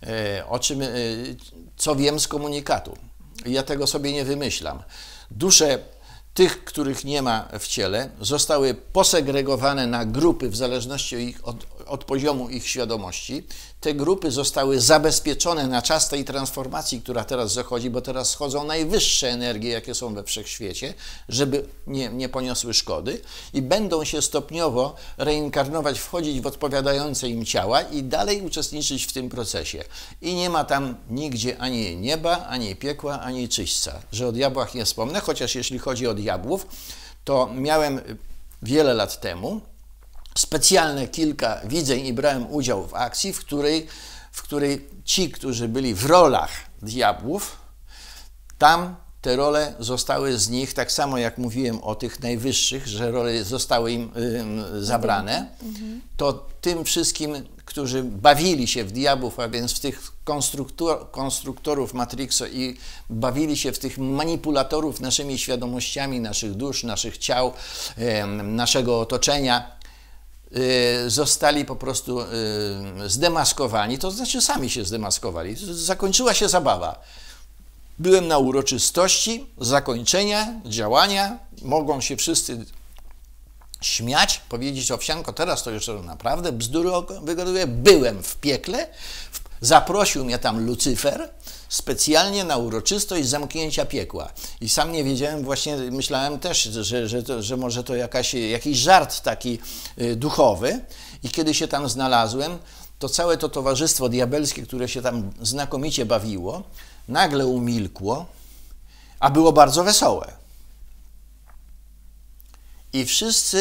Speaker 2: co wiem z komunikatu. Ja tego sobie nie wymyślam. Dusze tych, których nie ma w ciele, zostały posegregowane na grupy w zależności od poziomu ich świadomości. Te grupy zostały zabezpieczone na czas tej transformacji, która teraz zachodzi, bo teraz schodzą najwyższe energie, jakie są we wszechświecie, żeby nie poniosły szkody i będą się stopniowo reinkarnować, wchodzić w odpowiadające im ciała i dalej uczestniczyć w tym procesie. I nie ma tam nigdzie ani nieba, ani piekła, ani czyśćca. Że o diabłach nie wspomnę, chociaż jeśli chodzi o diabłów, to miałem wiele lat temu specjalne kilka widzeń i brałem udział w akcji, w której ci, którzy byli w rolach diabłów, tam te role zostały z nich, tak samo jak mówiłem o tych najwyższych, że role zostały im zabrane, to tym wszystkim, którzy bawili się w diabłów, a więc w tych konstruktorów Matrixa i bawili się w tych manipulatorów naszymi świadomościami, naszych dusz, naszych ciał, naszego otoczenia, zostali po prostu zdemaskowani, to znaczy sami się zdemaskowali. Zakończyła się zabawa. Byłem na uroczystości zakończenia działania, mogą się wszyscy śmiać, powiedzieć: Owsianko, teraz to już naprawdę bzdury wygaduję. Byłem w piekle, zaprosił mnie tam Lucyfer specjalnie na uroczystość zamknięcia piekła. I sam nie wiedziałem, właśnie myślałem też, że może to jakiś żart taki duchowy. I kiedy się tam znalazłem, to całe to towarzystwo diabelskie, które się tam znakomicie bawiło, nagle umilkło, a było bardzo wesołe. I wszyscy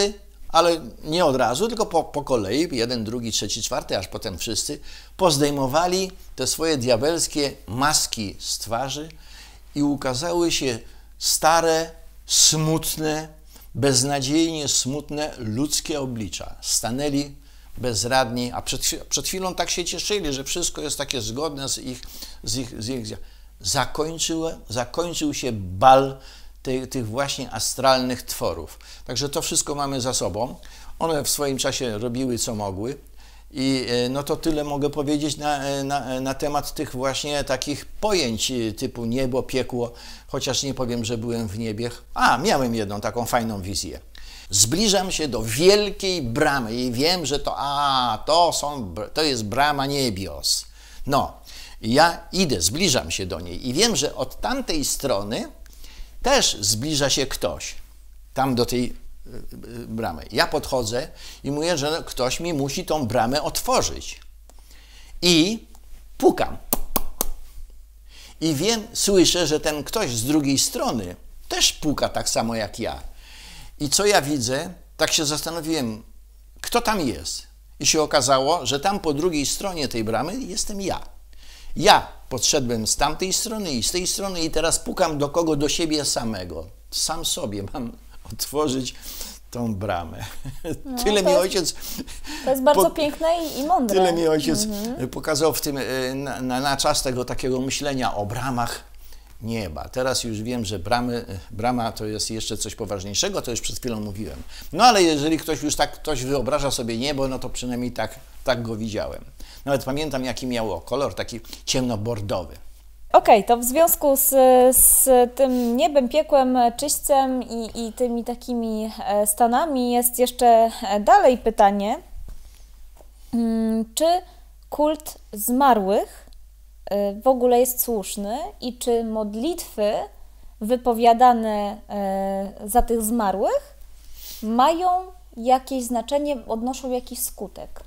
Speaker 2: ale nie od razu, tylko po kolei, jeden, drugi, trzeci, czwarty, aż potem wszyscy pozdejmowali te swoje diabelskie maski z twarzy i ukazały się stare, smutne, beznadziejnie smutne ludzkie oblicza. Stanęli bezradni, a przed chwilą tak się cieszyli, że wszystko jest takie zgodne z ich. Zakończył się bal tych właśnie astralnych tworów. Także to wszystko mamy za sobą. One w swoim czasie robiły, co mogły. I no to tyle mogę powiedzieć na temat tych właśnie takich pojęć typu niebo, piekło, chociaż nie powiem, że byłem w niebie. Miałem jedną taką fajną wizję. Zbliżam się do wielkiej bramy i wiem, że to jest brama niebios. No, ja idę, zbliżam się do niej i wiem, że od tamtej strony też zbliża się ktoś tam do tej bramy. Ja podchodzę i mówię, że ktoś mi musi tą bramę otworzyć. I pukam. I słyszę, że ten ktoś z drugiej strony też puka tak samo jak ja. I co ja widzę? Tak się zastanowiłem, kto tam jest. I się okazało, że tam po drugiej stronie tej bramy jestem ja. Ja podszedłem z tamtej strony i z tej strony i teraz pukam do kogo? Do siebie samego. Sam sobie mam otworzyć tą bramę.
Speaker 1: No,
Speaker 2: Tyle mi ojciec...
Speaker 1: To jest bardzo piękne i mądre.
Speaker 2: Tyle mi ojciec pokazał w tym, na czas tego takiego myślenia o bramach nieba. Teraz już wiem, że brama to jest jeszcze coś poważniejszego, to już przed chwilą mówiłem. No ale jeżeli ktoś wyobraża sobie niebo, no to przynajmniej tak go widziałem. Nawet pamiętam, jaki miało kolor, taki ciemnobordowy.
Speaker 1: Okej, to w związku z tym niebem, piekłem, czyśćcem i tymi takimi stanami jest jeszcze dalej pytanie, czy kult zmarłych w ogóle jest słuszny i czy modlitwy wypowiadane za tych zmarłych mają jakieś znaczenie, odnoszą jakiś skutek?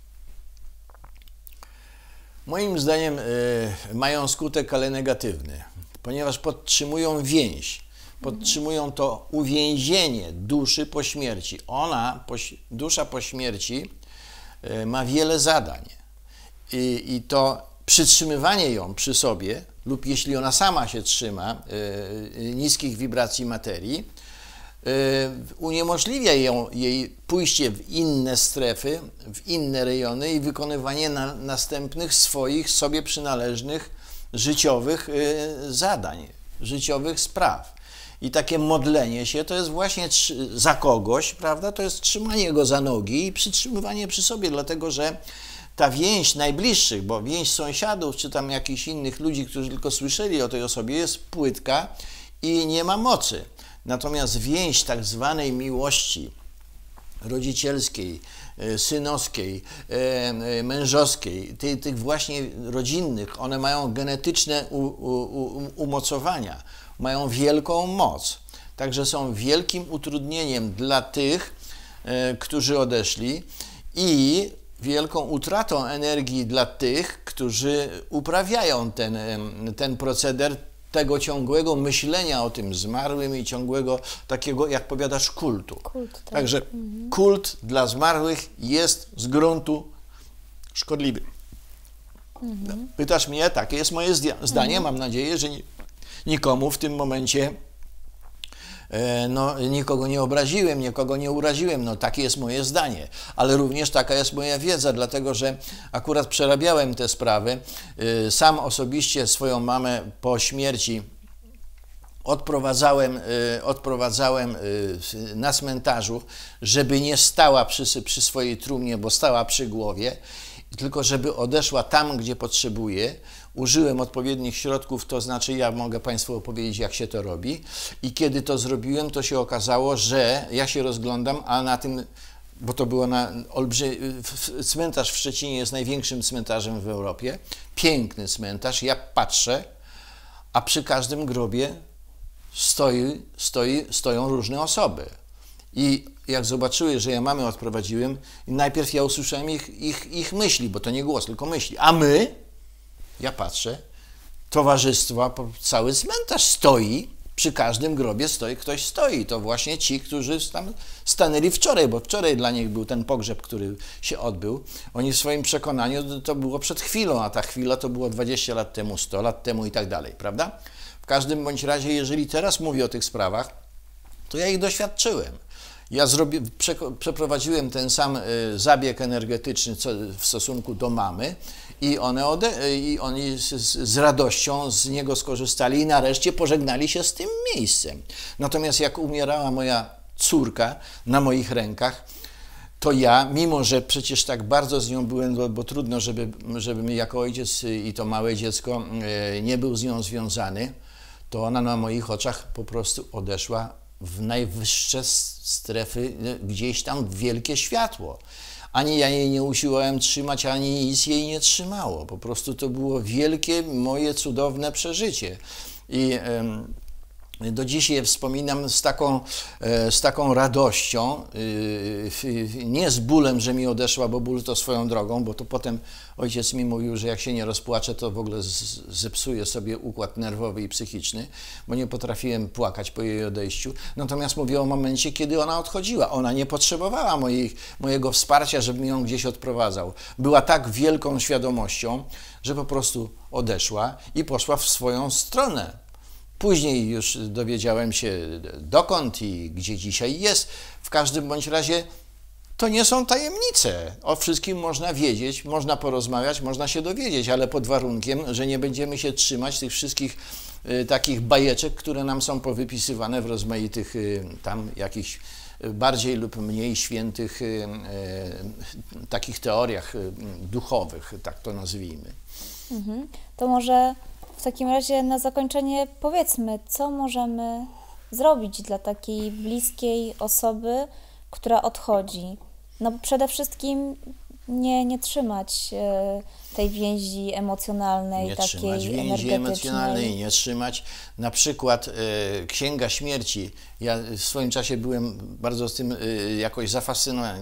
Speaker 2: Moim zdaniem mają skutek, ale negatywny, ponieważ podtrzymują więź, podtrzymują to uwięzienie duszy po śmierci. Dusza po śmierci ma wiele zadań i to przytrzymywanie ją przy sobie lub jeśli ona sama się trzyma niskich wibracji materii, uniemożliwia jej pójście w inne strefy, w inne rejony i wykonywanie następnych swoich sobie przynależnych życiowych zadań, życiowych spraw. I takie modlenie się to jest właśnie za kogoś, prawda? To jest trzymanie go za nogi i przytrzymywanie przy sobie, dlatego że ta więź najbliższych, bo więź sąsiadów czy tam jakichś innych ludzi, którzy tylko słyszeli o tej osobie, jest płytka i nie ma mocy. Natomiast więź tak zwanej miłości rodzicielskiej, synowskiej, mężowskiej, tych właśnie rodzinnych, one mają genetyczne umocowania, mają wielką moc. Także są wielkim utrudnieniem dla tych, którzy odeszli i wielką utratą energii dla tych, którzy uprawiają ten proceder tego ciągłego myślenia o tym zmarłym i ciągłego takiego, jak powiadasz, kultu. Tak. Także kult dla zmarłych jest z gruntu szkodliwy. Pytasz mnie, takie jest moje zdanie, mam nadzieję, że nikomu w tym momencie nikogo nie obraziłem, nikogo nie uraziłem, no takie jest moje zdanie, ale również taka jest moja wiedza, dlatego że akurat przerabiałem te sprawy, sam osobiście swoją mamę po śmierci odprowadzałem na cmentarzu, żeby nie stała przy swojej trumnie, bo stała przy głowie, tylko żeby odeszła tam, gdzie potrzebuje. Użyłem odpowiednich środków, to znaczy ja mogę Państwu opowiedzieć, jak się to robi. I kiedy to zrobiłem, to się okazało, że ja się rozglądam, a na tym, bo to było cmentarz w Szczecinie jest największym cmentarzem w Europie, piękny cmentarz, ja patrzę, a przy każdym grobie stoją różne osoby. I jak zobaczyły, że ja mamę odprowadziłem, najpierw ja usłyszałem ich myśli, bo to nie głos, tylko myśli. A my, ja patrzę, towarzystwa, cały cmentarz stoi przy każdym grobie ktoś stoi. To właśnie ci, którzy tam stanęli wczoraj, bo wczoraj dla nich był ten pogrzeb, który się odbył. Oni w swoim przekonaniu to było przed chwilą, a ta chwila to było 20 lat temu, 100 lat temu i tak dalej, prawda? W każdym bądź razie, jeżeli teraz mówię o tych sprawach, to ja ich doświadczyłem. Ja przeprowadziłem ten sam zabieg energetyczny w stosunku do mamy i oni z radością z niego skorzystali i nareszcie pożegnali się z tym miejscem. Natomiast jak umierała moja córka na moich rękach, to ja, mimo że przecież tak bardzo z nią byłem, bo trudno, żebym jako ojciec i to małe dziecko nie był z nią związany, to ona na moich oczach po prostu odeszła w najwyższe strefy, gdzieś tam w wielkie światło. Ani ja jej nie usiłowałem trzymać, ani nic jej nie trzymało. Po prostu to było wielkie, moje cudowne przeżycie. I do dzisiaj je wspominam z taką radością, nie z bólem, że mi odeszła, bo ból to swoją drogą, bo to potem ojciec mi mówił, że jak się nie rozpłaczę, to w ogóle zepsuje sobie układ nerwowy i psychiczny, bo nie potrafiłem płakać po jej odejściu. Natomiast mówię o momencie, kiedy ona odchodziła. Ona nie potrzebowała mojego wsparcia, żebym ją gdzieś odprowadzał. Była tak wielką świadomością, że po prostu odeszła i poszła w swoją stronę. Później już dowiedziałem się dokąd i gdzie dzisiaj jest. W każdym bądź razie to nie są tajemnice. O wszystkim można wiedzieć, można porozmawiać, można się dowiedzieć, ale pod warunkiem, że nie będziemy się trzymać tych wszystkich takich bajeczek, które nam są powypisywane w rozmaitych tam jakichś bardziej lub mniej świętych takich teoriach duchowych, tak to nazwijmy.
Speaker 1: To może w takim razie na zakończenie powiedzmy, co możemy zrobić dla takiej bliskiej osoby, która odchodzi. No przede wszystkim nie trzymać tej więzi emocjonalnej,
Speaker 2: nie
Speaker 1: takiej
Speaker 2: trzymać więzi
Speaker 1: energetycznej.
Speaker 2: emocjonalnej, nie trzymać na przykład Księga Śmierci. Ja w swoim czasie byłem bardzo z tym jakoś zafascynowany.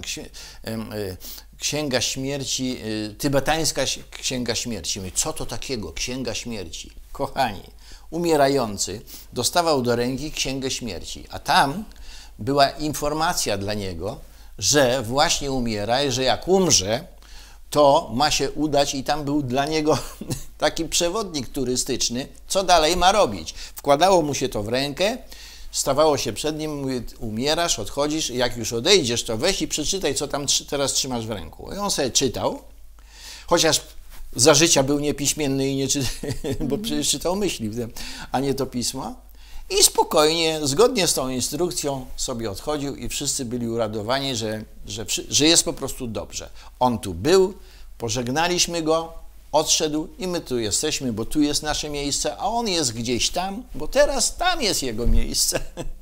Speaker 2: Księga Śmierci, tybetańska Księga Śmierci. Co to takiego? Księga Śmierci. Kochani, umierający dostawał do ręki Księgę Śmierci, a tam była informacja dla niego, że właśnie umiera i że jak umrze, to ma się udać i tam był dla niego taki przewodnik turystyczny, co dalej ma robić. Wkładało mu się to w rękę, stawało się przed nim, mówi, umierasz, odchodzisz i jak już odejdziesz, to weź i przeczytaj, co tam teraz trzymasz w ręku. I on sobie czytał, chociaż za życia był niepiśmienny i nie bo przecież czytał myśli, a nie to pismo. I spokojnie, zgodnie z tą instrukcją sobie odchodził i wszyscy byli uradowani, że jest po prostu dobrze. On tu był, pożegnaliśmy go, odszedł i my tu jesteśmy, bo tu jest nasze miejsce, a on jest gdzieś tam, bo teraz tam jest jego miejsce.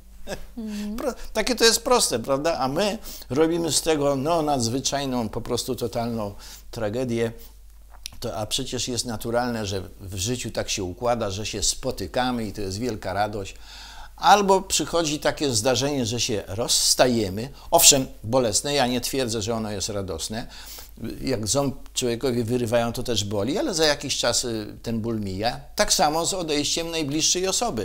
Speaker 2: Takie to jest proste, prawda? A my robimy z tego nadzwyczajną, po prostu totalną tragedię. A przecież jest naturalne, że w życiu tak się układa, że się spotykamy i to jest wielka radość. Albo przychodzi takie zdarzenie, że się rozstajemy. Owszem, bolesne, ja nie twierdzę, że ono jest radosne. Jak ząb człowiekowi wyrywają, to też boli, ale za jakiś czas ten ból mija. Tak samo z odejściem najbliższej osoby.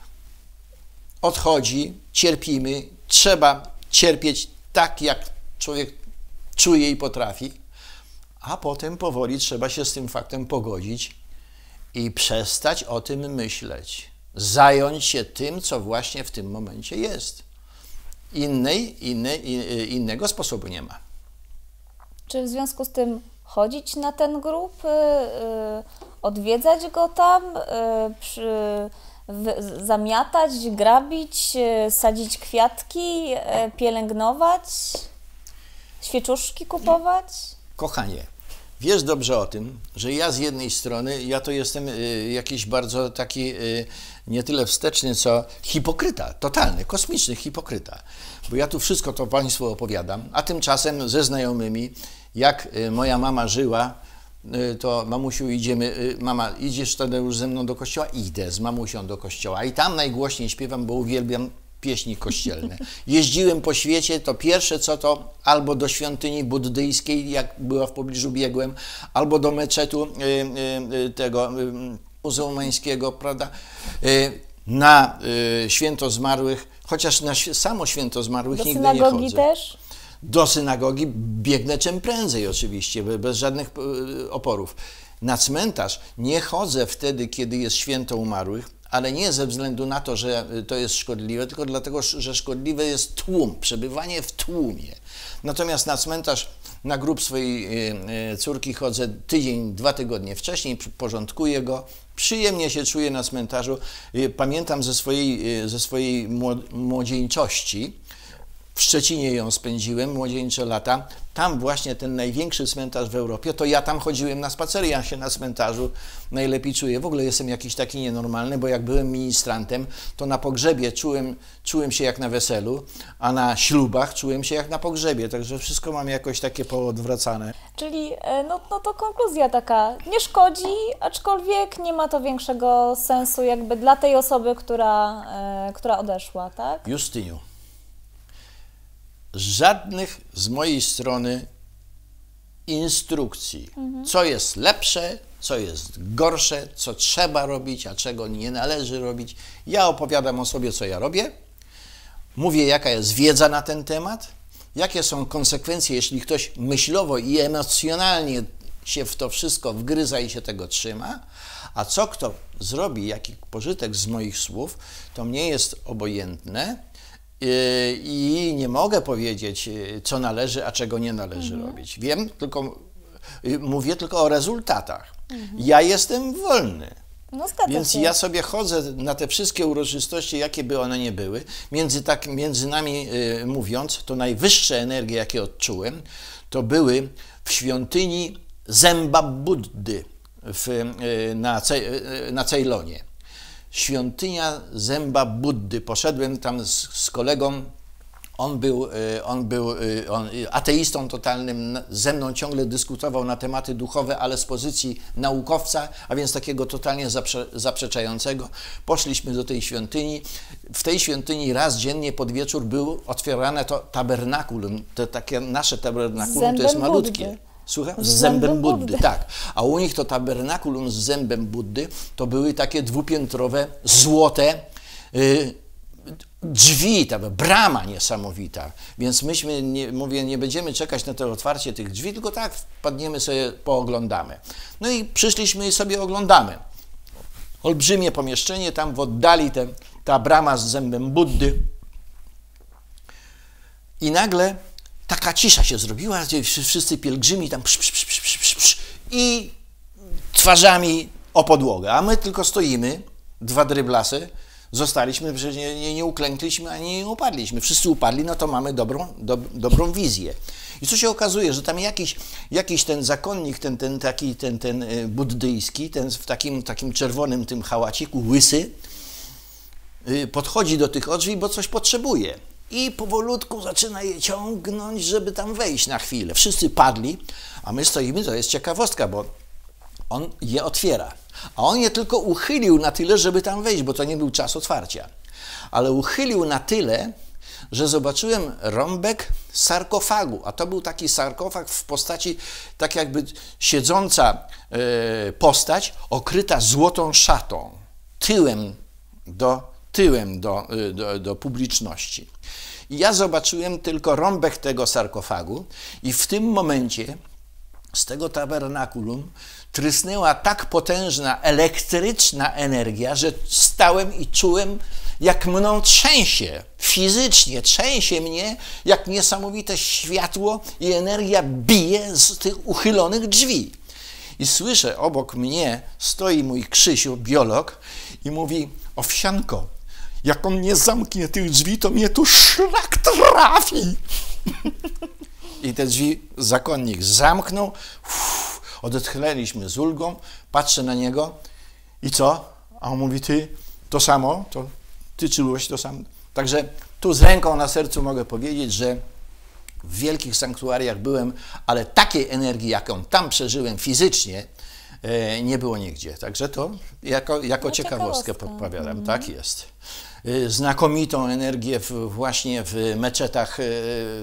Speaker 2: Odchodzi, cierpimy, trzeba cierpieć tak, jak człowiek czuje i potrafi. A potem powoli trzeba się z tym faktem pogodzić i przestać o tym myśleć. Zająć się tym, co właśnie w tym momencie jest. Innego sposobu nie ma.
Speaker 1: Czy w związku z tym chodzić na ten grób, odwiedzać go tam, zamiatać, grabić, sadzić kwiatki, pielęgnować, świeczuszki kupować?
Speaker 2: Kochanie, wiesz dobrze o tym, że ja z jednej strony, ja to jestem jakiś bardzo taki nie tyle wsteczny, co hipokryta, totalny, kosmiczny hipokryta. Bo ja tu wszystko to Państwu opowiadam, a tymczasem ze znajomymi, jak moja mama żyła, to mamusiu mama, idziesz wtedy już ze mną do kościoła? Idę z mamusią do kościoła i tam najgłośniej śpiewam, bo uwielbiam pieśni kościelne. Jeździłem po świecie, to pierwsze co to albo do świątyni buddyjskiej, jak była w pobliżu biegłem, albo do meczetu tego muzułmańskiego, prawda? na święto zmarłych, chociaż na samo święto zmarłych nigdy nie chodzę.
Speaker 1: Do synagogi też?
Speaker 2: Do synagogi biegnę czym prędzej oczywiście, bez żadnych oporów. Na cmentarz nie chodzę wtedy, kiedy jest święto umarłych, ale nie ze względu na to, że to jest szkodliwe, tylko dlatego, że szkodliwe jest tłum, przebywanie w tłumie. Natomiast na cmentarz, na grób swojej córki chodzę tydzień, 2 tygodnie wcześniej, porządkuję go, przyjemnie się czuję na cmentarzu. Pamiętam ze swojej młodzieńczości, w Szczecinie ją spędziłem, młodzieńcze lata. Tam właśnie ten największy cmentarz w Europie, to ja tam chodziłem na spacery, ja się na cmentarzu najlepiej czuję. W ogóle jestem jakiś taki nienormalny, bo jak byłem ministrantem, to na pogrzebie czułem się jak na weselu, a na ślubach czułem się jak na pogrzebie, także wszystko mam jakoś takie poodwracane.
Speaker 1: Czyli no to konkluzja taka, nie szkodzi, aczkolwiek nie ma to większego sensu jakby dla tej osoby, która odeszła, tak?
Speaker 2: Justyniu, żadnych z mojej strony instrukcji, co jest lepsze, co jest gorsze, co trzeba robić, a czego nie należy robić. Ja opowiadam o sobie, co ja robię, mówię, jaka jest wiedza na ten temat, jakie są konsekwencje, jeśli ktoś myślowo i emocjonalnie się w to wszystko wgryza i się tego trzyma, a co kto zrobi, jaki pożytek z moich słów, to mnie jest obojętne. I nie mogę powiedzieć, co należy, a czego nie należy robić. Mówię tylko o rezultatach. Ja jestem wolny.
Speaker 1: No, zgadza
Speaker 2: Więc
Speaker 1: się.
Speaker 2: ja sobie chodzę na te wszystkie uroczystości, jakie by one nie były. Między nami mówiąc, to najwyższe energie, jakie odczułem, to były w świątyni Zęba Buddy na Ceylonie. Świątynia Zęba Buddy. Poszedłem tam z kolegą, on był ateistą totalnym, ze mną ciągle dyskutował na tematy duchowe, ale z pozycji naukowca, a więc takiego totalnie zaprzeczającego. Poszliśmy do tej świątyni. W tej świątyni raz dziennie pod wieczór był otwierane to tabernakulum, to takie nasze tabernakulum, to jest malutkie.
Speaker 1: Buddy.
Speaker 2: Słucham? Z zębem Buddy, tak. A u nich to tabernakulum z zębem Buddy to były takie dwupiętrowe, złote drzwi, ta brama niesamowita. Więc myśmy, nie będziemy czekać na to otwarcie tych drzwi, tylko tak wpadniemy sobie, pooglądamy. No i przyszliśmy i sobie oglądamy. Olbrzymie pomieszczenie, tam w oddali ta brama z zębem Buddy. I nagle taka cisza się zrobiła, gdzie wszyscy pielgrzymi tam i twarzami o podłogę, a my tylko stoimy, 2 dryblasy, zostaliśmy, przecież nie uklękliśmy, ani nie upadliśmy. Wszyscy upadli, no to mamy dobrą wizję. I co się okazuje, że tam jakiś ten zakonnik, ten buddyjski, ten w takim czerwonym tym hałaciku, łysy, podchodzi do tych drzwi, bo coś potrzebuje. I powolutku zaczyna je ciągnąć, żeby tam wejść na chwilę. Wszyscy padli, a my stoimy, to jest ciekawostka, bo on je otwiera. A on je tylko uchylił na tyle, żeby tam wejść, bo to nie był czas otwarcia. Ale uchylił na tyle, że zobaczyłem rąbek sarkofagu, a to był taki sarkofag w postaci, tak jakby siedząca postać, okryta złotą szatą, tyłem do publiczności. I ja zobaczyłem tylko rąbek tego sarkofagu i w tym momencie z tego tabernakulum trysnęła tak potężna, elektryczna energia, że stałem i czułem, jak mną trzęsie, fizycznie trzęsie mnie, jak niesamowite światło i energia bije z tych uchylonych drzwi. I słyszę, obok mnie stoi mój Krzysiu, biolog, i mówi: Owsianko, jak on nie zamknie tych drzwi, to mnie tu szlak trafi. I te drzwi zakonnik zamknął, odetchnęliśmy z ulgą, patrzę na niego i co? A on mówi: ty to samo? To ty czułeś to samo? Także tu z ręką na sercu mogę powiedzieć, że w wielkich sanktuariach byłem, ale takiej energii, jaką tam przeżyłem fizycznie, nie było nigdzie. Także to jako ciekawostkę podpowiadam. Tak jest. Znakomitą energię właśnie w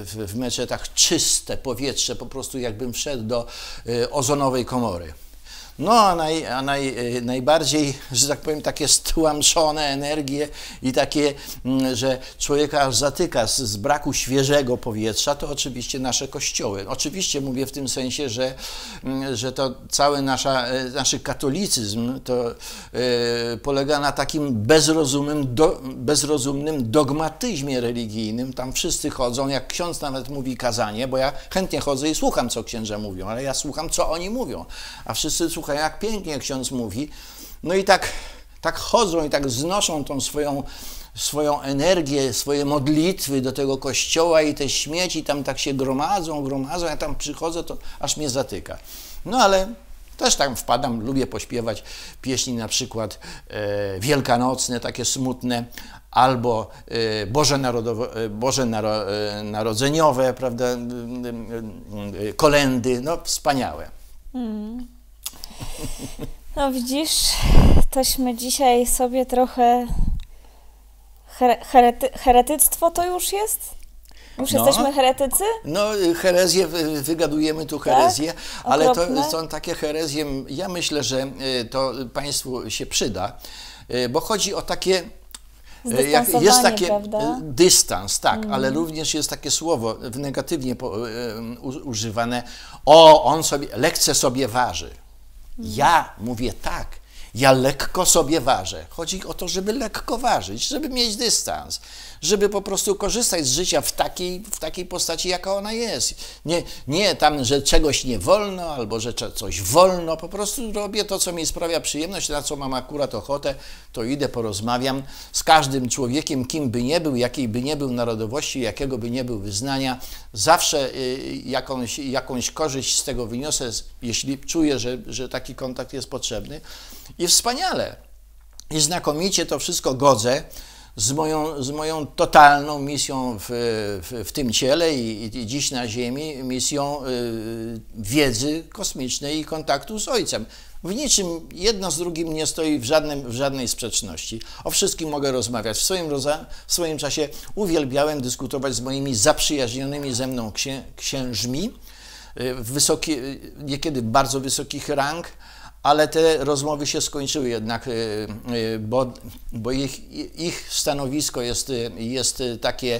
Speaker 2: meczetach czyste powietrze, po prostu jakbym wszedł do ozonowej komory. No a najbardziej, że tak powiem, takie stłamszone energie i takie, że człowieka aż zatyka z braku świeżego powietrza, to oczywiście nasze kościoły. Oczywiście mówię w tym sensie, że to cały nasz katolicyzm to polega na takim bezrozumnym dogmatyzmie religijnym. Tam wszyscy chodzą, jak ksiądz nawet mówi kazanie, bo ja chętnie chodzę i słucham, co księża mówią, ale ja słucham, co oni mówią, a wszyscy słuchają, jak pięknie ksiądz mówi. No i tak chodzą i tak znoszą tą swoją energię, swoje modlitwy do tego kościoła i te śmieci tam tak się gromadzą, ja tam przychodzę, to aż mnie zatyka. No ale też tam wpadam, lubię pośpiewać pieśni na przykład wielkanocne, takie smutne, albo Narodzeniowe, prawda, kolendy, no wspaniałe.
Speaker 1: No widzisz, tośmy dzisiaj sobie trochę heretyctwo to już jest? Już jesteśmy heretycy?
Speaker 2: No herezję, wygadujemy tu herezję, tak? Ale
Speaker 1: Okropne.
Speaker 2: to są takie herezje, ja myślę, że to Państwu się przyda, bo chodzi o takie, jest taki dystans, tak, ale również jest takie słowo negatywnie używane, on sobie, lekce sobie waży. Ja mówię tak, ja lekko sobie ważę. Chodzi o to, żeby lekko ważyć, żeby mieć dystans, żeby po prostu korzystać z życia w takiej postaci, jaka ona jest. Nie tam, że czegoś nie wolno, albo że coś wolno, po prostu robię to, co mi sprawia przyjemność, na co mam akurat ochotę, to idę, porozmawiam z każdym człowiekiem, kim by nie był, jakiej by nie był narodowości, jakiego by nie był wyznania. Zawsze jakąś korzyść z tego wyniosę, jeśli czuję, że taki kontakt jest potrzebny. I wspaniale, i znakomicie to wszystko godzę z moją totalną misją w tym ciele i dziś na Ziemi, misją wiedzy kosmicznej i kontaktu z Ojcem. W niczym jedno z drugim nie stoi w żadnej sprzeczności. O wszystkim mogę rozmawiać. W swoim czasie uwielbiałem dyskutować z moimi zaprzyjaźnionymi ze mną księżmi, niekiedy bardzo wysokich rang, ale te rozmowy się skończyły jednak, bo ich stanowisko jest takie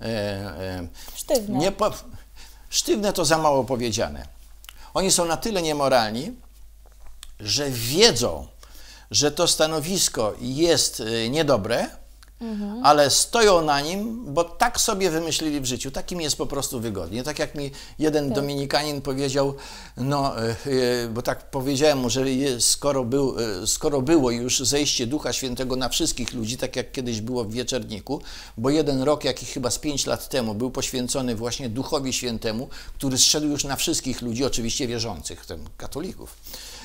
Speaker 1: sztywne.
Speaker 2: Sztywne to za mało powiedziane. Oni są na tyle niemoralni, że wiedzą, że to stanowisko jest niedobre, ale stoją na nim, bo tak sobie wymyślili w życiu, takim jest po prostu wygodnie. Tak jak mi jeden dominikanin powiedział, no, bo tak powiedziałem mu, że skoro było już zejście Ducha Świętego na wszystkich ludzi, tak jak kiedyś było w Wieczerniku, bo jeden rok, jaki chyba z 5 lat temu, był poświęcony właśnie Duchowi Świętemu, który zszedł już na wszystkich ludzi, oczywiście wierzących, katolików.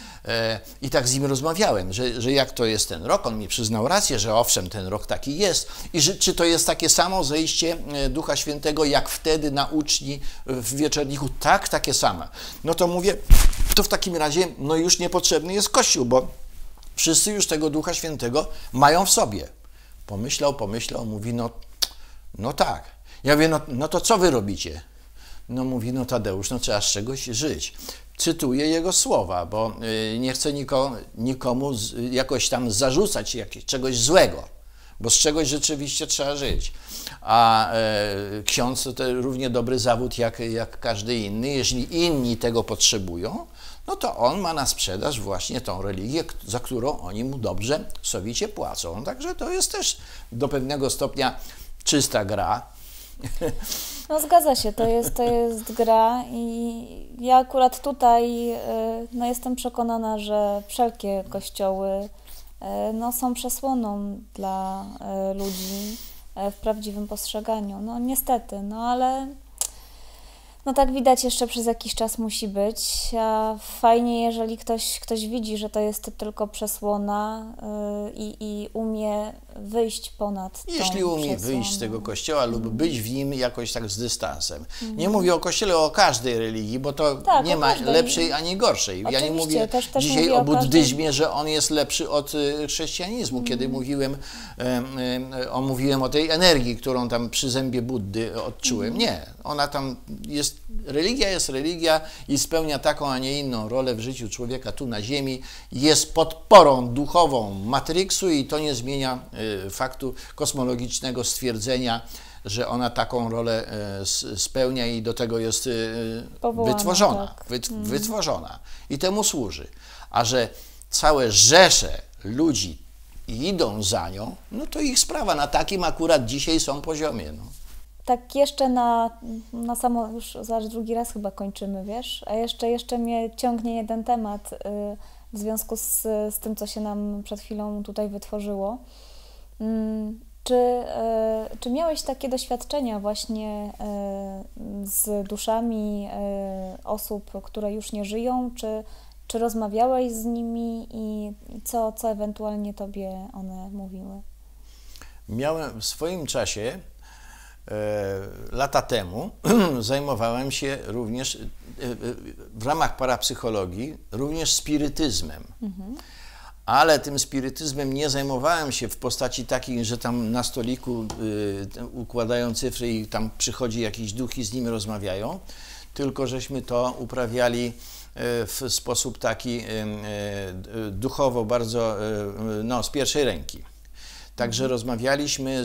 Speaker 2: I tak z nim rozmawiałem, że jak to jest ten rok, on mi przyznał rację, że owszem, ten rok taki jest i czy to jest takie samo zejście Ducha Świętego, jak wtedy na uczni w Wieczerniku? Tak, takie same. No to mówię, to w takim razie no już niepotrzebny jest Kościół, bo wszyscy już tego Ducha Świętego mają w sobie. Pomyślał, mówi, no tak. Ja mówię, no to co wy robicie? No mówi, no Tadeusz, no trzeba z czegoś żyć. Cytuję jego słowa, bo nie chcę nikomu jakoś tam zarzucać czegoś złego, bo z czegoś rzeczywiście trzeba żyć. A ksiądz to równie dobry zawód jak każdy inny. Jeśli inni tego potrzebują, no to on ma na sprzedaż właśnie tą religię, za którą oni mu dobrze, sowicie płacą. Także to jest też do pewnego stopnia czysta gra.
Speaker 1: No zgadza się, to jest gra i ja akurat tutaj no, jestem przekonana, że wszelkie kościoły no, są przesłoną dla ludzi w prawdziwym postrzeganiu. No niestety, no ale no tak widać jeszcze przez jakiś czas musi być, a fajnie, jeżeli ktoś widzi, że to jest tylko przesłona i umie wyjść ponad tą
Speaker 2: Jeśli umie wyjść z tego kościoła lub być w nim jakoś tak z dystansem. Nie mówię o kościele, o każdej religii, bo to
Speaker 1: tak, nie ma
Speaker 2: lepszej ani gorszej.
Speaker 1: Oczywiście,
Speaker 2: ja nie mówię
Speaker 1: też
Speaker 2: dzisiaj o buddyzmie, że on jest lepszy od chrześcijanizmu, kiedy omówiłem o tej energii, którą tam przy zębie Buddy odczułem. Nie, ona tam jest religia jest religia i spełnia taką, a nie inną rolę w życiu człowieka tu na ziemi. Jest podporą duchową Matrixu i to nie zmienia faktu kosmologicznego stwierdzenia, że ona taką rolę spełnia i do tego jest wytworzona,
Speaker 1: tak.
Speaker 2: wytworzona i temu służy. A że całe rzesze ludzi idą za nią, no to ich sprawa, na takim akurat dzisiaj są poziomie. No.
Speaker 1: Tak jeszcze na samo, już zaraz drugi raz chyba kończymy, wiesz, a jeszcze mnie ciągnie jeden temat w związku z tym, co się nam przed chwilą tutaj wytworzyło. Czy miałeś takie doświadczenia właśnie z duszami osób, które już nie żyją, czy rozmawiałeś z nimi i co ewentualnie tobie one mówiły?
Speaker 2: Miałem w swoim czasie, lata temu, zajmowałem się również w ramach parapsychologii, również spirytyzmem. Ale tym spirytyzmem nie zajmowałem się w postaci takiej, że tam na stoliku układają cyfry i tam przychodzi jakiś duch i z nim rozmawiają, tylko żeśmy to uprawiali w sposób taki duchowo bardzo, no, z pierwszej ręki. Także rozmawialiśmy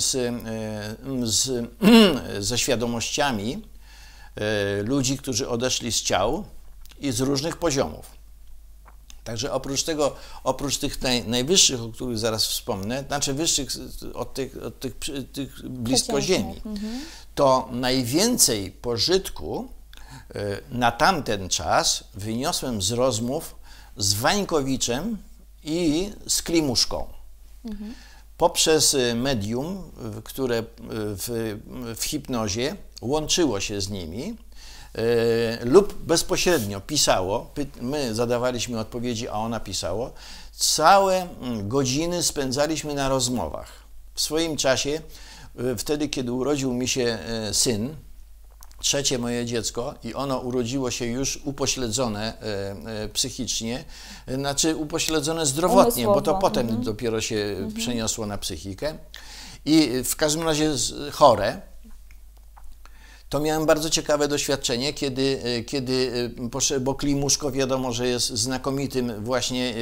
Speaker 2: ze świadomościami ludzi, którzy odeszli z ciał i z różnych poziomów. Także oprócz tych najwyższych, o których zaraz wspomnę, znaczy wyższych od tych blisko Ziemi, to najwięcej pożytku na tamten czas wyniosłem z rozmów z Wańkowiczem i z Klimuszką. Poprzez medium, które w hipnozie łączyło się z nimi, lub bezpośrednio pisało, my zadawaliśmy odpowiedzi, a ona pisało. Całe godziny spędzaliśmy na rozmowach. W swoim czasie, wtedy kiedy urodził mi się syn, trzecie moje dziecko, i ono urodziło się już upośledzone psychicznie, znaczy upośledzone zdrowotnie, bo to potem dopiero się przeniosło na psychikę, i w każdym razie chore. To miałem bardzo ciekawe doświadczenie, bo Klimuszko wiadomo, że jest znakomitym właśnie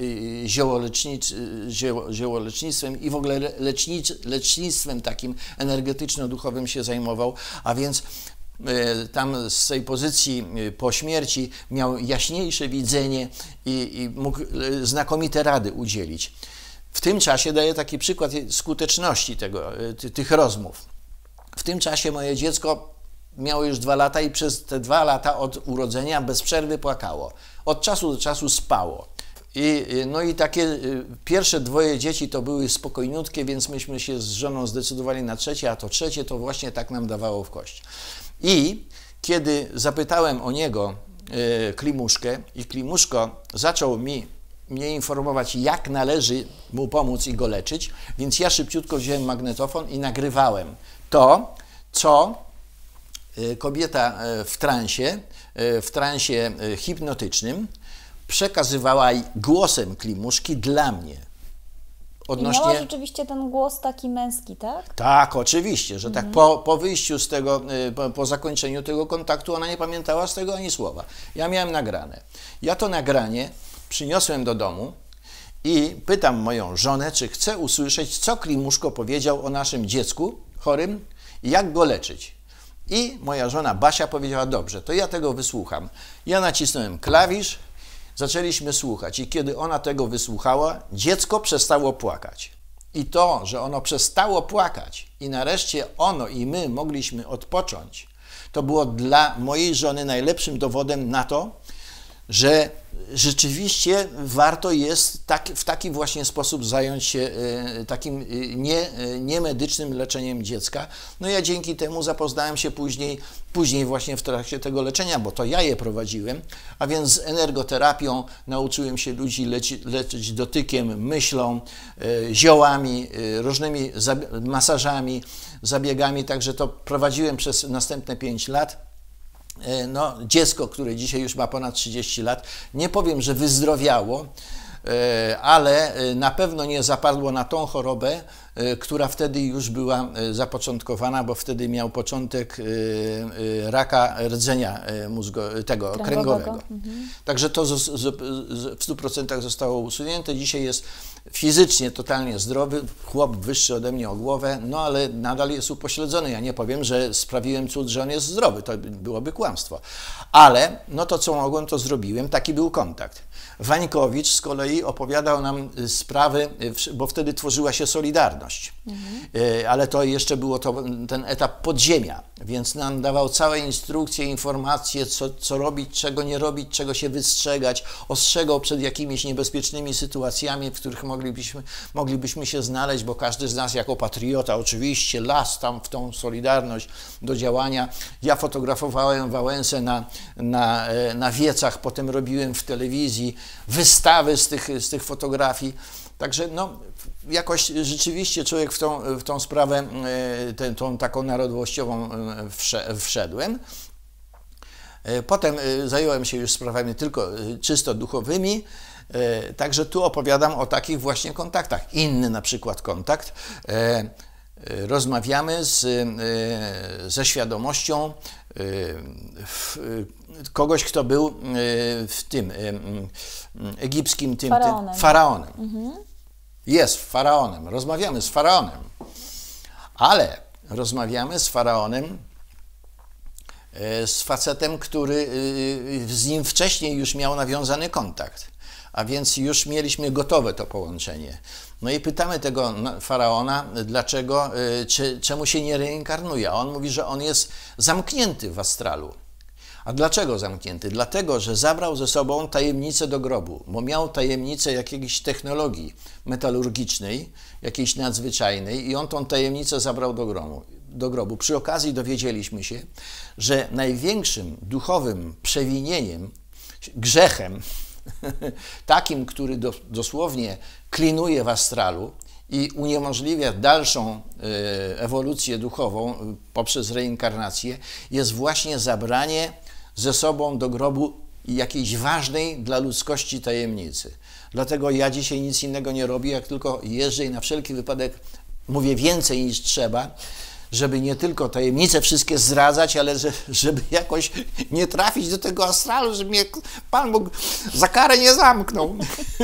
Speaker 2: ziołolecznictwem i w ogóle lecznictwem takim energetyczno-duchowym się zajmował, a więc tam z tej pozycji po śmierci miał jaśniejsze widzenie i mógł znakomite rady udzielić. W tym czasie daję taki przykład skuteczności tych rozmów. W tym czasie moje dziecko miało już 2 lata i przez te 2 lata od urodzenia bez przerwy płakało. Od czasu do czasu spało. No i takie pierwsze 2 dzieci to były spokojniutkie, więc myśmy się z żoną zdecydowali na trzecie, a to trzecie to właśnie tak nam dawało w kość. I kiedy zapytałem o niego Klimuszkę i Klimuszko zaczął mnie informować, jak należy mu pomóc i go leczyć, więc ja szybciutko wziąłem magnetofon i nagrywałem to, co kobieta w transie hipnotycznym przekazywała głosem Klimuszki dla mnie.
Speaker 1: Odnośnie... I miała rzeczywiście ten głos taki męski, tak?
Speaker 2: Tak, oczywiście, że tak po wyjściu z tego, po zakończeniu tego kontaktu ona nie pamiętała z tego ani słowa. Ja miałem nagrane. Ja to nagranie przyniosłem do domu i pytam moją żonę, czy chce usłyszeć, co Klimuszko powiedział o naszym dziecku chorym i jak go leczyć. I moja żona Basia powiedziała, dobrze, to ja tego wysłucham. Ja nacisnąłem klawisz, zaczęliśmy słuchać i kiedy ona tego wysłuchała, dziecko przestało płakać. I to, że ono przestało płakać i nareszcie ono i my mogliśmy odpocząć, to było dla mojej żony najlepszym dowodem na to, że rzeczywiście warto jest w taki właśnie sposób zająć się takim niemedycznym leczeniem dziecka. No ja dzięki temu zapoznałem się później właśnie w trakcie tego leczenia, bo to ja je prowadziłem, a więc z energoterapią nauczyłem się ludzi leczyć dotykiem, myślą, ziołami, różnymi masażami, zabiegami, także to prowadziłem przez następne 5 lat. No, dziecko, które dzisiaj już ma ponad 30 lat, nie powiem, że wyzdrowiało, ale na pewno nie zapadło na tą chorobę która wtedy już była zapoczątkowana, bo wtedy miał początek raka rdzenia kręgowego. Także to w 100% zostało usunięte. Dzisiaj jest fizycznie totalnie zdrowy, chłop wyższy ode mnie o głowę, no ale nadal jest upośledzony. Ja nie powiem, że sprawiłem cud, że on jest zdrowy, to byłoby kłamstwo. Ale no to, co mogłem, to zrobiłem, taki był kontakt. Wańkowicz z kolei opowiadał nam sprawy, bo wtedy tworzyła się Solidarność, ale to jeszcze było ten etap podziemia, więc nam dawał całe instrukcje, informacje, co robić, czego nie robić, czego się wystrzegać, ostrzegał przed jakimiś niebezpiecznymi sytuacjami, w których moglibyśmy się znaleźć, bo każdy z nas jako patriota oczywiście las tam w tą Solidarność do działania. Ja fotografowałem Wałęsę na wiecach, potem robiłem w telewizji wystawy z tych fotografii. Także no, jakoś rzeczywiście człowiek w tą sprawę, tą taką narodowościową wszedłem. Potem zająłem się już sprawami tylko czysto duchowymi, także tu opowiadam o takich właśnie kontaktach. Inny na przykład kontakt. Rozmawiamy ze świadomością kogoś, kto był w tym egipskim faraonem. Jest faraonem, rozmawiamy z faraonem, ale rozmawiamy z faraonem, z facetem, który z nim wcześniej już miał nawiązany kontakt, a więc już mieliśmy gotowe to połączenie. No i pytamy tego faraona, dlaczego, czemu się nie reinkarnuje, a on mówi, że on jest zamknięty w astralu. A dlaczego zamknięty? Dlatego, że zabrał ze sobą tajemnicę do grobu, bo miał tajemnicę jakiejś technologii metalurgicznej, jakiejś nadzwyczajnej i on tą tajemnicę zabrał do grobu. Przy okazji dowiedzieliśmy się, że największym duchowym przewinieniem, grzechem, takim, który dosłownie klinuje w astralu i uniemożliwia dalszą ewolucję duchową poprzez reinkarnację, jest właśnie zabranie ze sobą do grobu jakiejś ważnej dla ludzkości tajemnicy. Dlatego ja dzisiaj nic innego nie robię, jak tylko jeżdżę i na wszelki wypadek mówię więcej niż trzeba, żeby nie tylko tajemnice wszystkie zdradzać, ale żeby jakoś nie trafić do tego astralu, żeby mnie Pan Bóg za karę nie zamknął.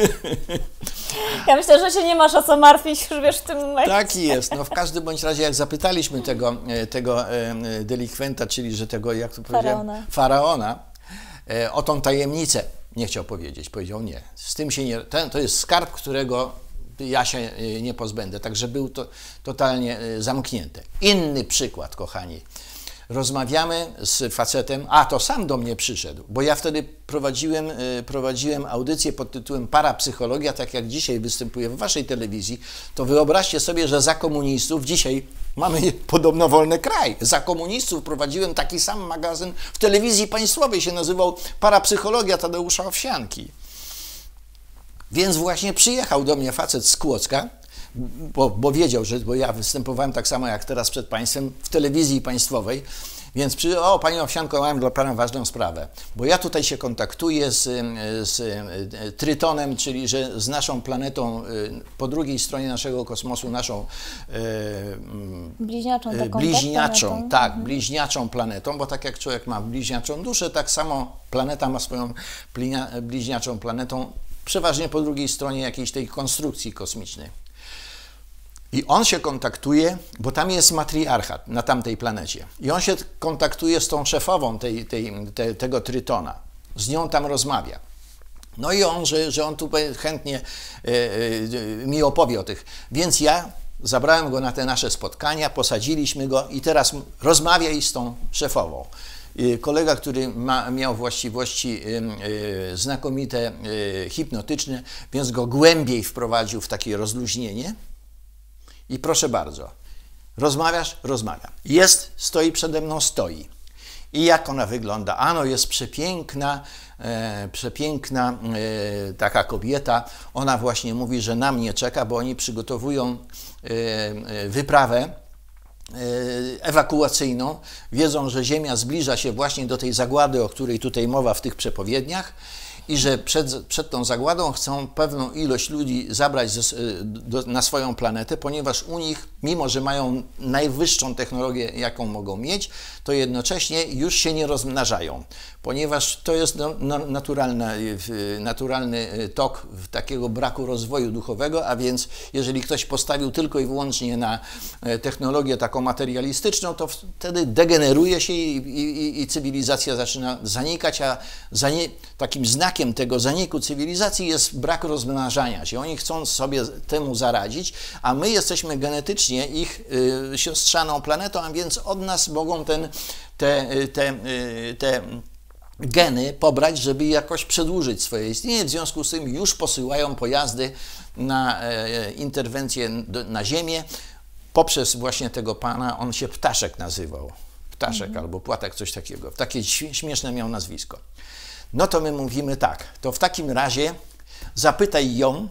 Speaker 1: Ja myślę, że się nie masz o co martwić już, wiesz, w tym momencie.
Speaker 2: Tak jest. No w każdym bądź razie, jak zapytaliśmy tego delikwenta, czyli że tego, jak to powiedziałem, faraona, o tą tajemnicę, nie chciał powiedzieć. Powiedział nie. Z tym się nie... To jest skarb, którego ja się nie pozbędę. Także był to totalnie zamknięte. Inny przykład, kochani. Rozmawiamy z facetem, to sam do mnie przyszedł, bo ja wtedy prowadziłem audycję pod tytułem Parapsychologia, tak jak dzisiaj występuje w waszej telewizji, to wyobraźcie sobie, że za komunistów, dzisiaj mamy podobno wolny kraj, za komunistów prowadziłem taki sam magazyn w telewizji państwowej, się nazywał Parapsychologia Tadeusza Owsianki. Więc właśnie przyjechał do mnie facet z Kłodzka, bo wiedział, bo ja występowałem tak samo jak teraz przed państwem w telewizji państwowej, więc Pani Owsianko, mam dla Pana ważną sprawę, bo ja tutaj się kontaktuję z Trytonem, czyli że z naszą planetą po drugiej stronie naszego kosmosu, naszą bliźniaczą planetą, bo tak jak człowiek ma bliźniaczą duszę, tak samo planeta ma swoją bliźniaczą planetą, przeważnie po drugiej stronie jakiejś tej konstrukcji kosmicznej. I on się kontaktuje, bo tam jest matriarchat na tamtej planecie. I on się kontaktuje z tą szefową tego Trytona. Z nią tam rozmawia. No i że on tu chętnie mi opowie o tych. Więc ja zabrałem go na te nasze spotkania, posadziliśmy go i teraz rozmawiaj z tą szefową. Kolega, który miał właściwości znakomite, hipnotyczne, więc go głębiej wprowadził w takie rozluźnienie. I proszę bardzo, rozmawiasz? Rozmawiam. Stoi przede mną, stoi. I jak ona wygląda? No jest przepiękna, taka kobieta. Ona właśnie mówi, że na mnie czeka, bo oni przygotowują wyprawę ewakuacyjną. Wiedzą, że Ziemia zbliża się właśnie do tej zagłady, o której tutaj mowa w tych przepowiedniach. i że przed tą zagładą chcą pewną ilość ludzi zabrać na swoją planetę, ponieważ u nich, mimo że mają najwyższą technologię, jaką mogą mieć, to jednocześnie już się nie rozmnażają, ponieważ to jest naturalny tok takiego braku rozwoju duchowego, a więc jeżeli ktoś postawił tylko i wyłącznie na technologię taką materialistyczną, to wtedy degeneruje się i cywilizacja zaczyna zanikać, a takim znakiem tego zaniku cywilizacji jest brak rozmnażania się. Oni chcą sobie temu zaradzić, a my jesteśmy genetycznie ich siostrzaną planetą, a więc od nas mogą te geny pobrać, żeby jakoś przedłużyć swoje istnienie. W związku z tym już posyłają pojazdy na interwencję na Ziemię poprzez właśnie tego pana. On się Ptaszek nazywał. Ptaszek albo Płatek, coś takiego. Takie śmieszne miał nazwisko. No to my mówimy tak, to w takim razie zapytaj ją,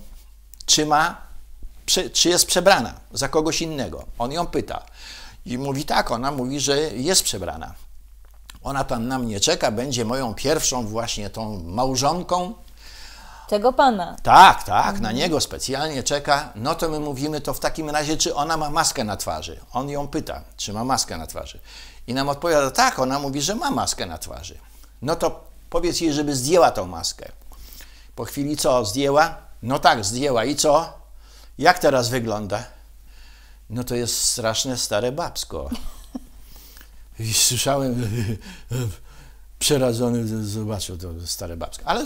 Speaker 2: czy jest przebrana za kogoś innego. On ją pyta i mówi tak, ona mówi, że jest przebrana. Ona tam na mnie czeka, będzie moją pierwszą właśnie tą małżonką.
Speaker 1: Tego pana.
Speaker 2: Tak, na niego specjalnie czeka. No to my mówimy, to w takim razie, czy ona ma maskę na twarzy. On ją pyta, czy ma maskę na twarzy. I nam odpowiada, tak, ona mówi, że ma maskę na twarzy. No to powiedz jej, żeby zdjęła tą maskę. Po chwili co, zdjęła? No tak, zdjęła. I co? Jak teraz wygląda? No to jest straszne stare babsko. I słyszałem, przerażony, zobaczył to stare babsko. Ale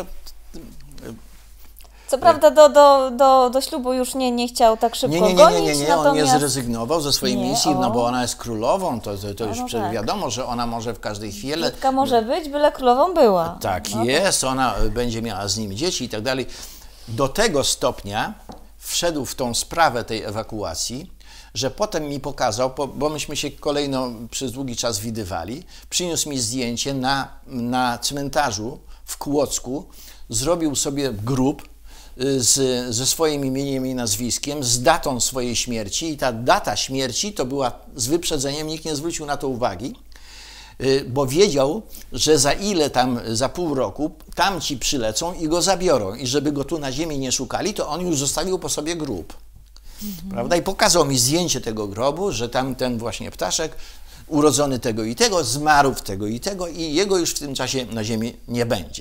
Speaker 1: Co prawda do ślubu już nie chciał tak szybko gonić.
Speaker 2: Nie,
Speaker 1: natomiast...
Speaker 2: on nie zrezygnował ze swojej misji, no bo ona jest królową, to już
Speaker 1: tak.
Speaker 2: Wiadomo, że ona może w każdej chwili...
Speaker 1: Córka może być, byle królową była.
Speaker 2: Tak jest, ona będzie miała z nim dzieci i tak dalej. Do tego stopnia wszedł w tą sprawę tej ewakuacji, że potem mi pokazał, bo myśmy się kolejno przez długi czas widywali, przyniósł mi zdjęcie na cmentarzu w Kłodzku, zrobił sobie grób ze swoim imieniem i nazwiskiem, z datą swojej śmierci i ta data śmierci to była z wyprzedzeniem, nikt nie zwrócił na to uwagi, bo wiedział, że za pół roku tamci przylecą i go zabiorą i żeby go tu na ziemi nie szukali, to on już zostawił po sobie grób. Prawda? I pokazał mi zdjęcie tego grobu, że tam ten właśnie Ptaszek urodzony tego i tego, zmarł w tego i jego już w tym czasie na ziemi nie będzie.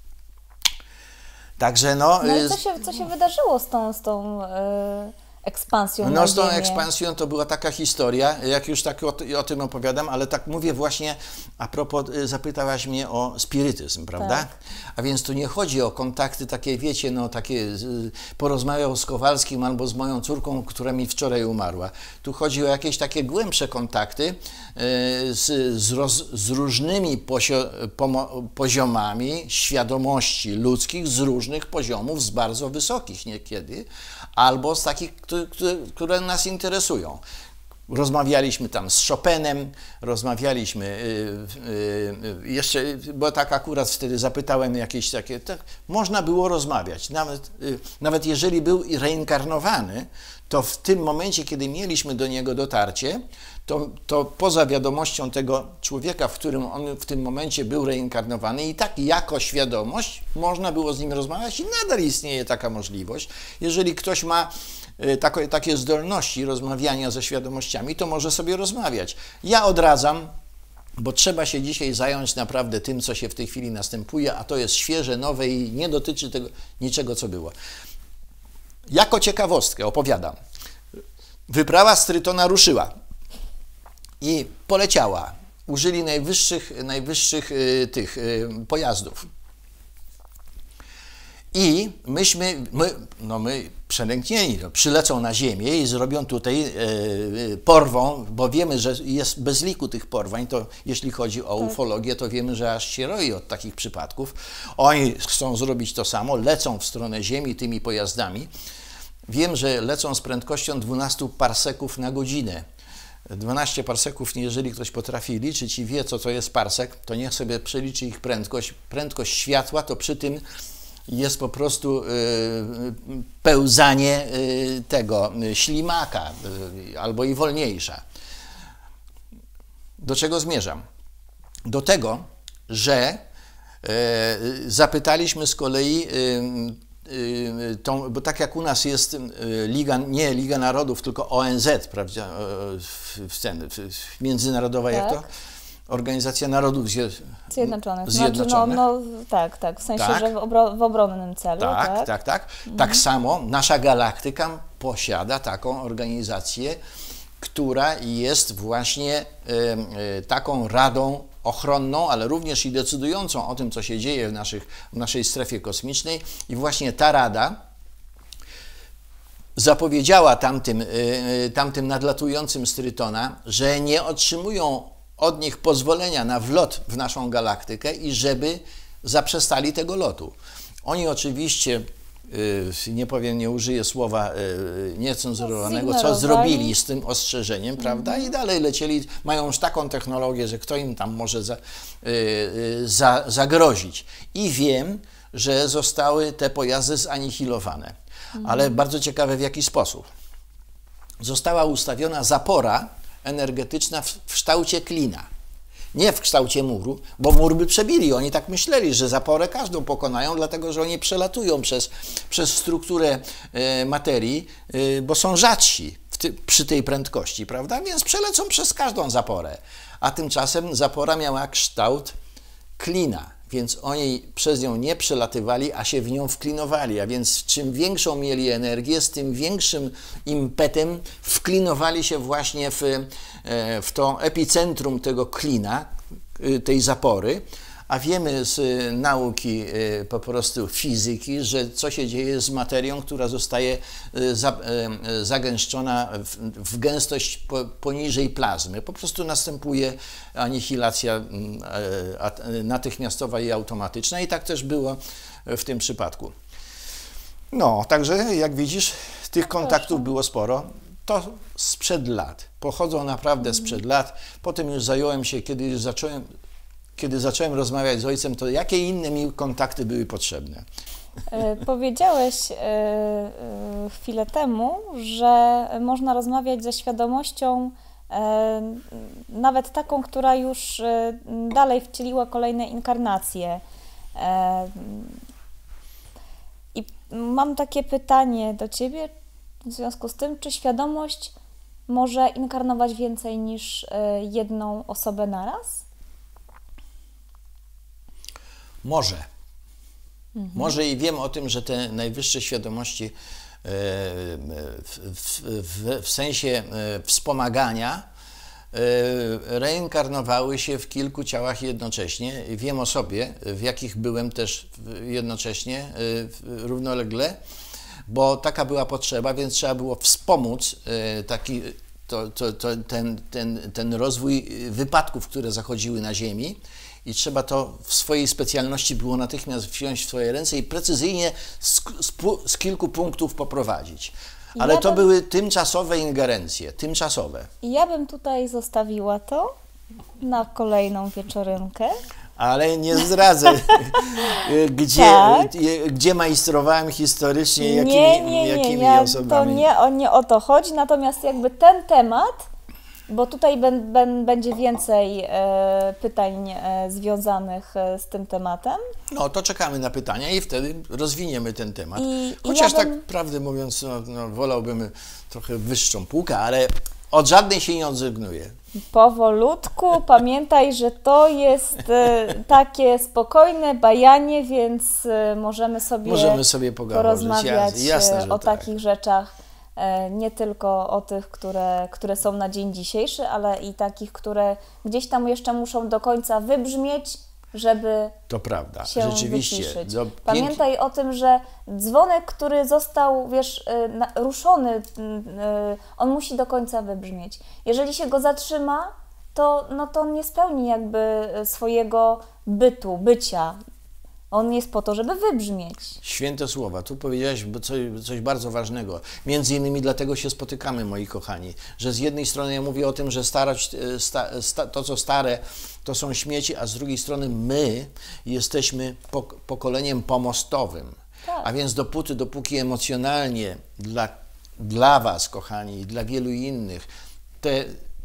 Speaker 2: Także
Speaker 1: no i co się wydarzyło z tą ekspansją na
Speaker 2: z tą
Speaker 1: Ziemię?
Speaker 2: ekspansją to była taka historia, jak już tak o tym opowiadam, ale tak mówię właśnie a propos, zapytałaś mnie o spirytyzm, prawda?
Speaker 1: Tak.
Speaker 2: A więc tu nie chodzi o kontakty takie, wiecie, no takie porozmawiał z Kowalskim albo z moją córką, która mi wczoraj umarła. Tu chodzi o jakieś takie głębsze kontakty z różnymi poziomami świadomości ludzkich, z różnych poziomów, z bardzo wysokich niekiedy, albo z takich, które nas interesują. Rozmawialiśmy tam z Chopinem, rozmawialiśmy jeszcze, bo tak akurat wtedy zapytałem jakieś takie, tak, można było rozmawiać. Nawet jeżeli był reinkarnowany, to w tym momencie, kiedy mieliśmy do niego dotarcie, to poza wiadomością tego człowieka, w którym on w tym momencie był reinkarnowany, i tak jako świadomość można było z nim rozmawiać i nadal istnieje taka możliwość. Jeżeli ktoś ma takie zdolności rozmawiania ze świadomościami, to może sobie rozmawiać. Ja odradzam, bo trzeba się dzisiaj zająć naprawdę tym, co się w tej chwili następuje, a to jest świeże, nowe i nie dotyczy tego niczego, co było. Jako ciekawostkę opowiadam. Wyprawa z Trytona ruszyła i poleciała. Użyli najwyższych tych pojazdów. I my przelęknieni, przylecą na Ziemię i zrobią tutaj, porwą, bo wiemy, że jest bez liku tych porwań, to jeśli chodzi o ufologię, to wiemy, że aż się roi od takich przypadków. Oni chcą zrobić to samo, lecą w stronę Ziemi tymi pojazdami. Wiem, że lecą z prędkością 12 parseków na godzinę. 12 parseków, jeżeli ktoś potrafi liczyć i wie, co to jest parsek, to niech sobie przeliczy ich prędkość. Prędkość światła to przy tym jest po prostu pełzanie tego ślimaka albo i wolniejsza. Do czego zmierzam? Do tego, że Zapytaliśmy z kolei, bo tak jak u nas jest Liga, nie Liga Narodów, tylko ONZ, prawda, międzynarodowa,
Speaker 1: tak.
Speaker 2: jak to? Organizacja Narodów
Speaker 1: Zjednoczonych.
Speaker 2: Zjednoczonych.
Speaker 1: Tak, w sensie,
Speaker 2: tak.
Speaker 1: że w obronnym celu.
Speaker 2: Tak. Tak samo nasza galaktyka posiada taką organizację, która jest właśnie taką radą ochronną, ale również i decydującą o tym, co się dzieje w naszej strefie kosmicznej. I właśnie ta rada zapowiedziała tamtym nadlatującym z Trytona, że nie otrzymują od nich pozwolenia na wlot w naszą galaktykę i żeby zaprzestali tego lotu. Oni oczywiście, nie użyję słowa niecenzurowanego, co zrobili z tym ostrzeżeniem, prawda? I dalej lecieli, mają już taką technologię, że kto im tam może zagrozić. I wiem, że zostały te pojazdy zanihilowane. Ale bardzo ciekawe w jaki sposób. Została ustawiona zapora energetyczna w kształcie klina. Nie w kształcie muru, bo mur by przebili. Oni tak myśleli, że zaporę każdą pokonają, dlatego że oni przelatują przez strukturę materii, bo są rzadsi przy tej prędkości, prawda? Więc przelecą przez każdą zaporę. A tymczasem zapora miała kształt klina, więc oni przez nią nie przelatywali, a się w nią wklinowali. A więc czym większą mieli energię, z tym większym impetem wklinowali się właśnie w to epicentrum tego klina, tej zapory. A wiemy z nauki po prostu fizyki, że co się dzieje z materią, która zostaje zagęszczona w gęstość poniżej plazmy. Po prostu następuje anihilacja natychmiastowa i automatyczna i tak też było w tym przypadku. No, także jak widzisz, tych kontaktów było sporo. To sprzed lat, pochodzą naprawdę sprzed lat. Potem już zająłem się, kiedy zacząłem rozmawiać z ojcem, to jakie inne mi kontakty były potrzebne?
Speaker 1: Powiedziałeś chwilę temu, że można rozmawiać ze świadomością nawet taką, która już dalej wcieliła kolejne inkarnacje. I mam takie pytanie do Ciebie w związku z tym, czy świadomość może inkarnować więcej niż jedną osobę naraz?
Speaker 2: Może. Może i wiem o tym, że te najwyższe świadomości w sensie wspomagania reinkarnowały się w kilku ciałach jednocześnie. Wiem o sobie, w jakich byłem też jednocześnie, równolegle, bo taka była potrzeba, więc trzeba było wspomóc ten rozwój wypadków, które zachodziły na Ziemi. I trzeba to w swojej specjalności było natychmiast wziąć w swoje ręce i precyzyjnie z kilku punktów poprowadzić. Ale to były tymczasowe ingerencje, tymczasowe.
Speaker 1: Ja bym tutaj zostawiła to na kolejną wieczorynkę.
Speaker 2: Ale nie zdradzę, gdzie majstrowałem historycznie, jakimi osobami.
Speaker 1: To nie o to chodzi, natomiast jakby ten temat, bo tutaj będzie więcej pytań związanych z tym tematem.
Speaker 2: No to czekamy na pytania i wtedy rozwiniemy ten temat. Chociaż tak prawdę mówiąc, wolałbym trochę wyższą półkę, ale od żadnej się nie odzygnuję.
Speaker 1: Powolutku, pamiętaj, że to jest takie spokojne bajanie, więc możemy sobie porozmawiać
Speaker 2: jasne,
Speaker 1: o takich rzeczach. Nie tylko o tych, które są na dzień dzisiejszy, ale i takich, które gdzieś tam jeszcze muszą do końca wybrzmieć, żeby
Speaker 2: to prawda,
Speaker 1: się
Speaker 2: rzeczywiście.
Speaker 1: wyciszyć. Pamiętaj o tym, że dzwonek, który został, ruszony, on musi do końca wybrzmieć. Jeżeli się go zatrzyma, to on nie spełni jakby swojego bycia. On jest po to, żeby wybrzmieć. Święte
Speaker 2: słowa. Tu powiedziałeś coś bardzo ważnego. Między innymi dlatego się spotykamy, moi kochani, że z jednej strony ja mówię o tym, że to, co stare, to są śmieci, a z drugiej strony my jesteśmy pokoleniem pomostowym. Tak. A więc dopóki emocjonalnie dla was, kochani, i dla wielu innych, te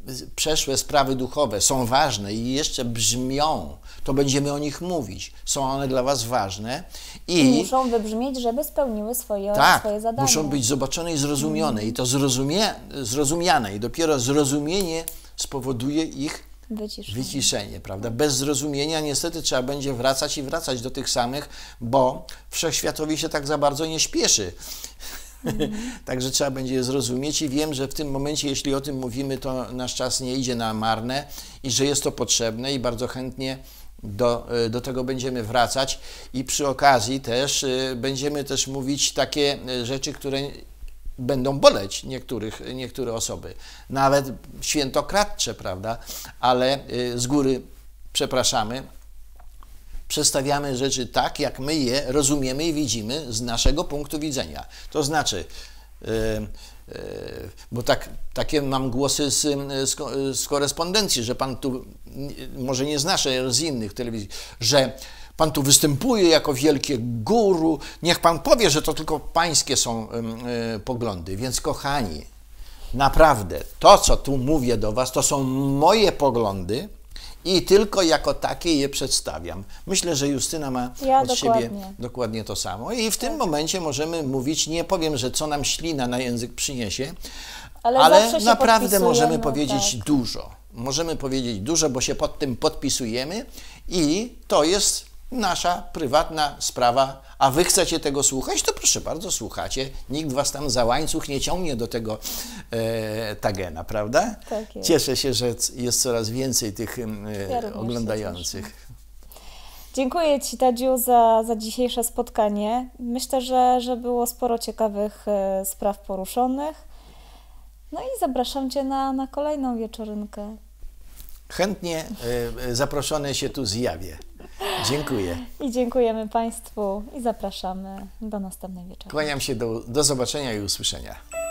Speaker 2: przeszłe sprawy duchowe są ważne i jeszcze brzmią, to będziemy o nich mówić. Są one dla was ważne
Speaker 1: I muszą wybrzmieć, żeby spełniły swoje zadanie.
Speaker 2: Muszą być zobaczone i zrozumiane. I to zrozumiane. I dopiero zrozumienie spowoduje ich wyciszenie, prawda? Bez zrozumienia niestety trzeba będzie wracać i wracać do tych samych, bo wszechświatowi się tak za bardzo nie śpieszy. Także trzeba będzie je zrozumieć i wiem, że w tym momencie, jeśli o tym mówimy, to nasz czas nie idzie na marne i że jest to potrzebne i bardzo chętnie do tego będziemy wracać i przy okazji też będziemy też mówić takie rzeczy, które będą boleć niektóre osoby, nawet świętokradcze, prawda, ale z góry przepraszamy, przedstawiamy rzeczy tak, jak my je rozumiemy i widzimy z naszego punktu widzenia. To znaczy, bo takie mam głosy z korespondencji, że pan tu, może nie z naszej, ale z innych telewizji, że pan tu występuje jako wielkie guru, niech pan powie, że to tylko pańskie są poglądy. Więc kochani, naprawdę, to co tu mówię do was, to są moje poglądy i tylko jako takie je przedstawiam. Myślę, że Justyna ma od siebie dokładnie to samo. I w tym momencie możemy mówić, nie powiem, że co nam ślina na język przyniesie, ale naprawdę możemy powiedzieć dużo. Możemy powiedzieć dużo, bo się pod tym podpisujemy i to jest nasza prywatna sprawa, a wy chcecie tego słuchać, to proszę bardzo, słuchacie. Nikt was tam za łańcuch nie ciągnie do tego tagena, prawda?
Speaker 1: Tak jest.
Speaker 2: Cieszę się, że jest coraz więcej tych oglądających.
Speaker 1: Dziękuję ci, Tadziu, za dzisiejsze spotkanie. Myślę, że było sporo ciekawych spraw poruszonych. No i zapraszam cię na kolejną wieczorynkę.
Speaker 2: Chętnie zaproszony się tu zjawię. Dziękuję.
Speaker 1: I dziękujemy Państwu i zapraszamy do następnej wieczory.
Speaker 2: Kłaniam się do zobaczenia i usłyszenia.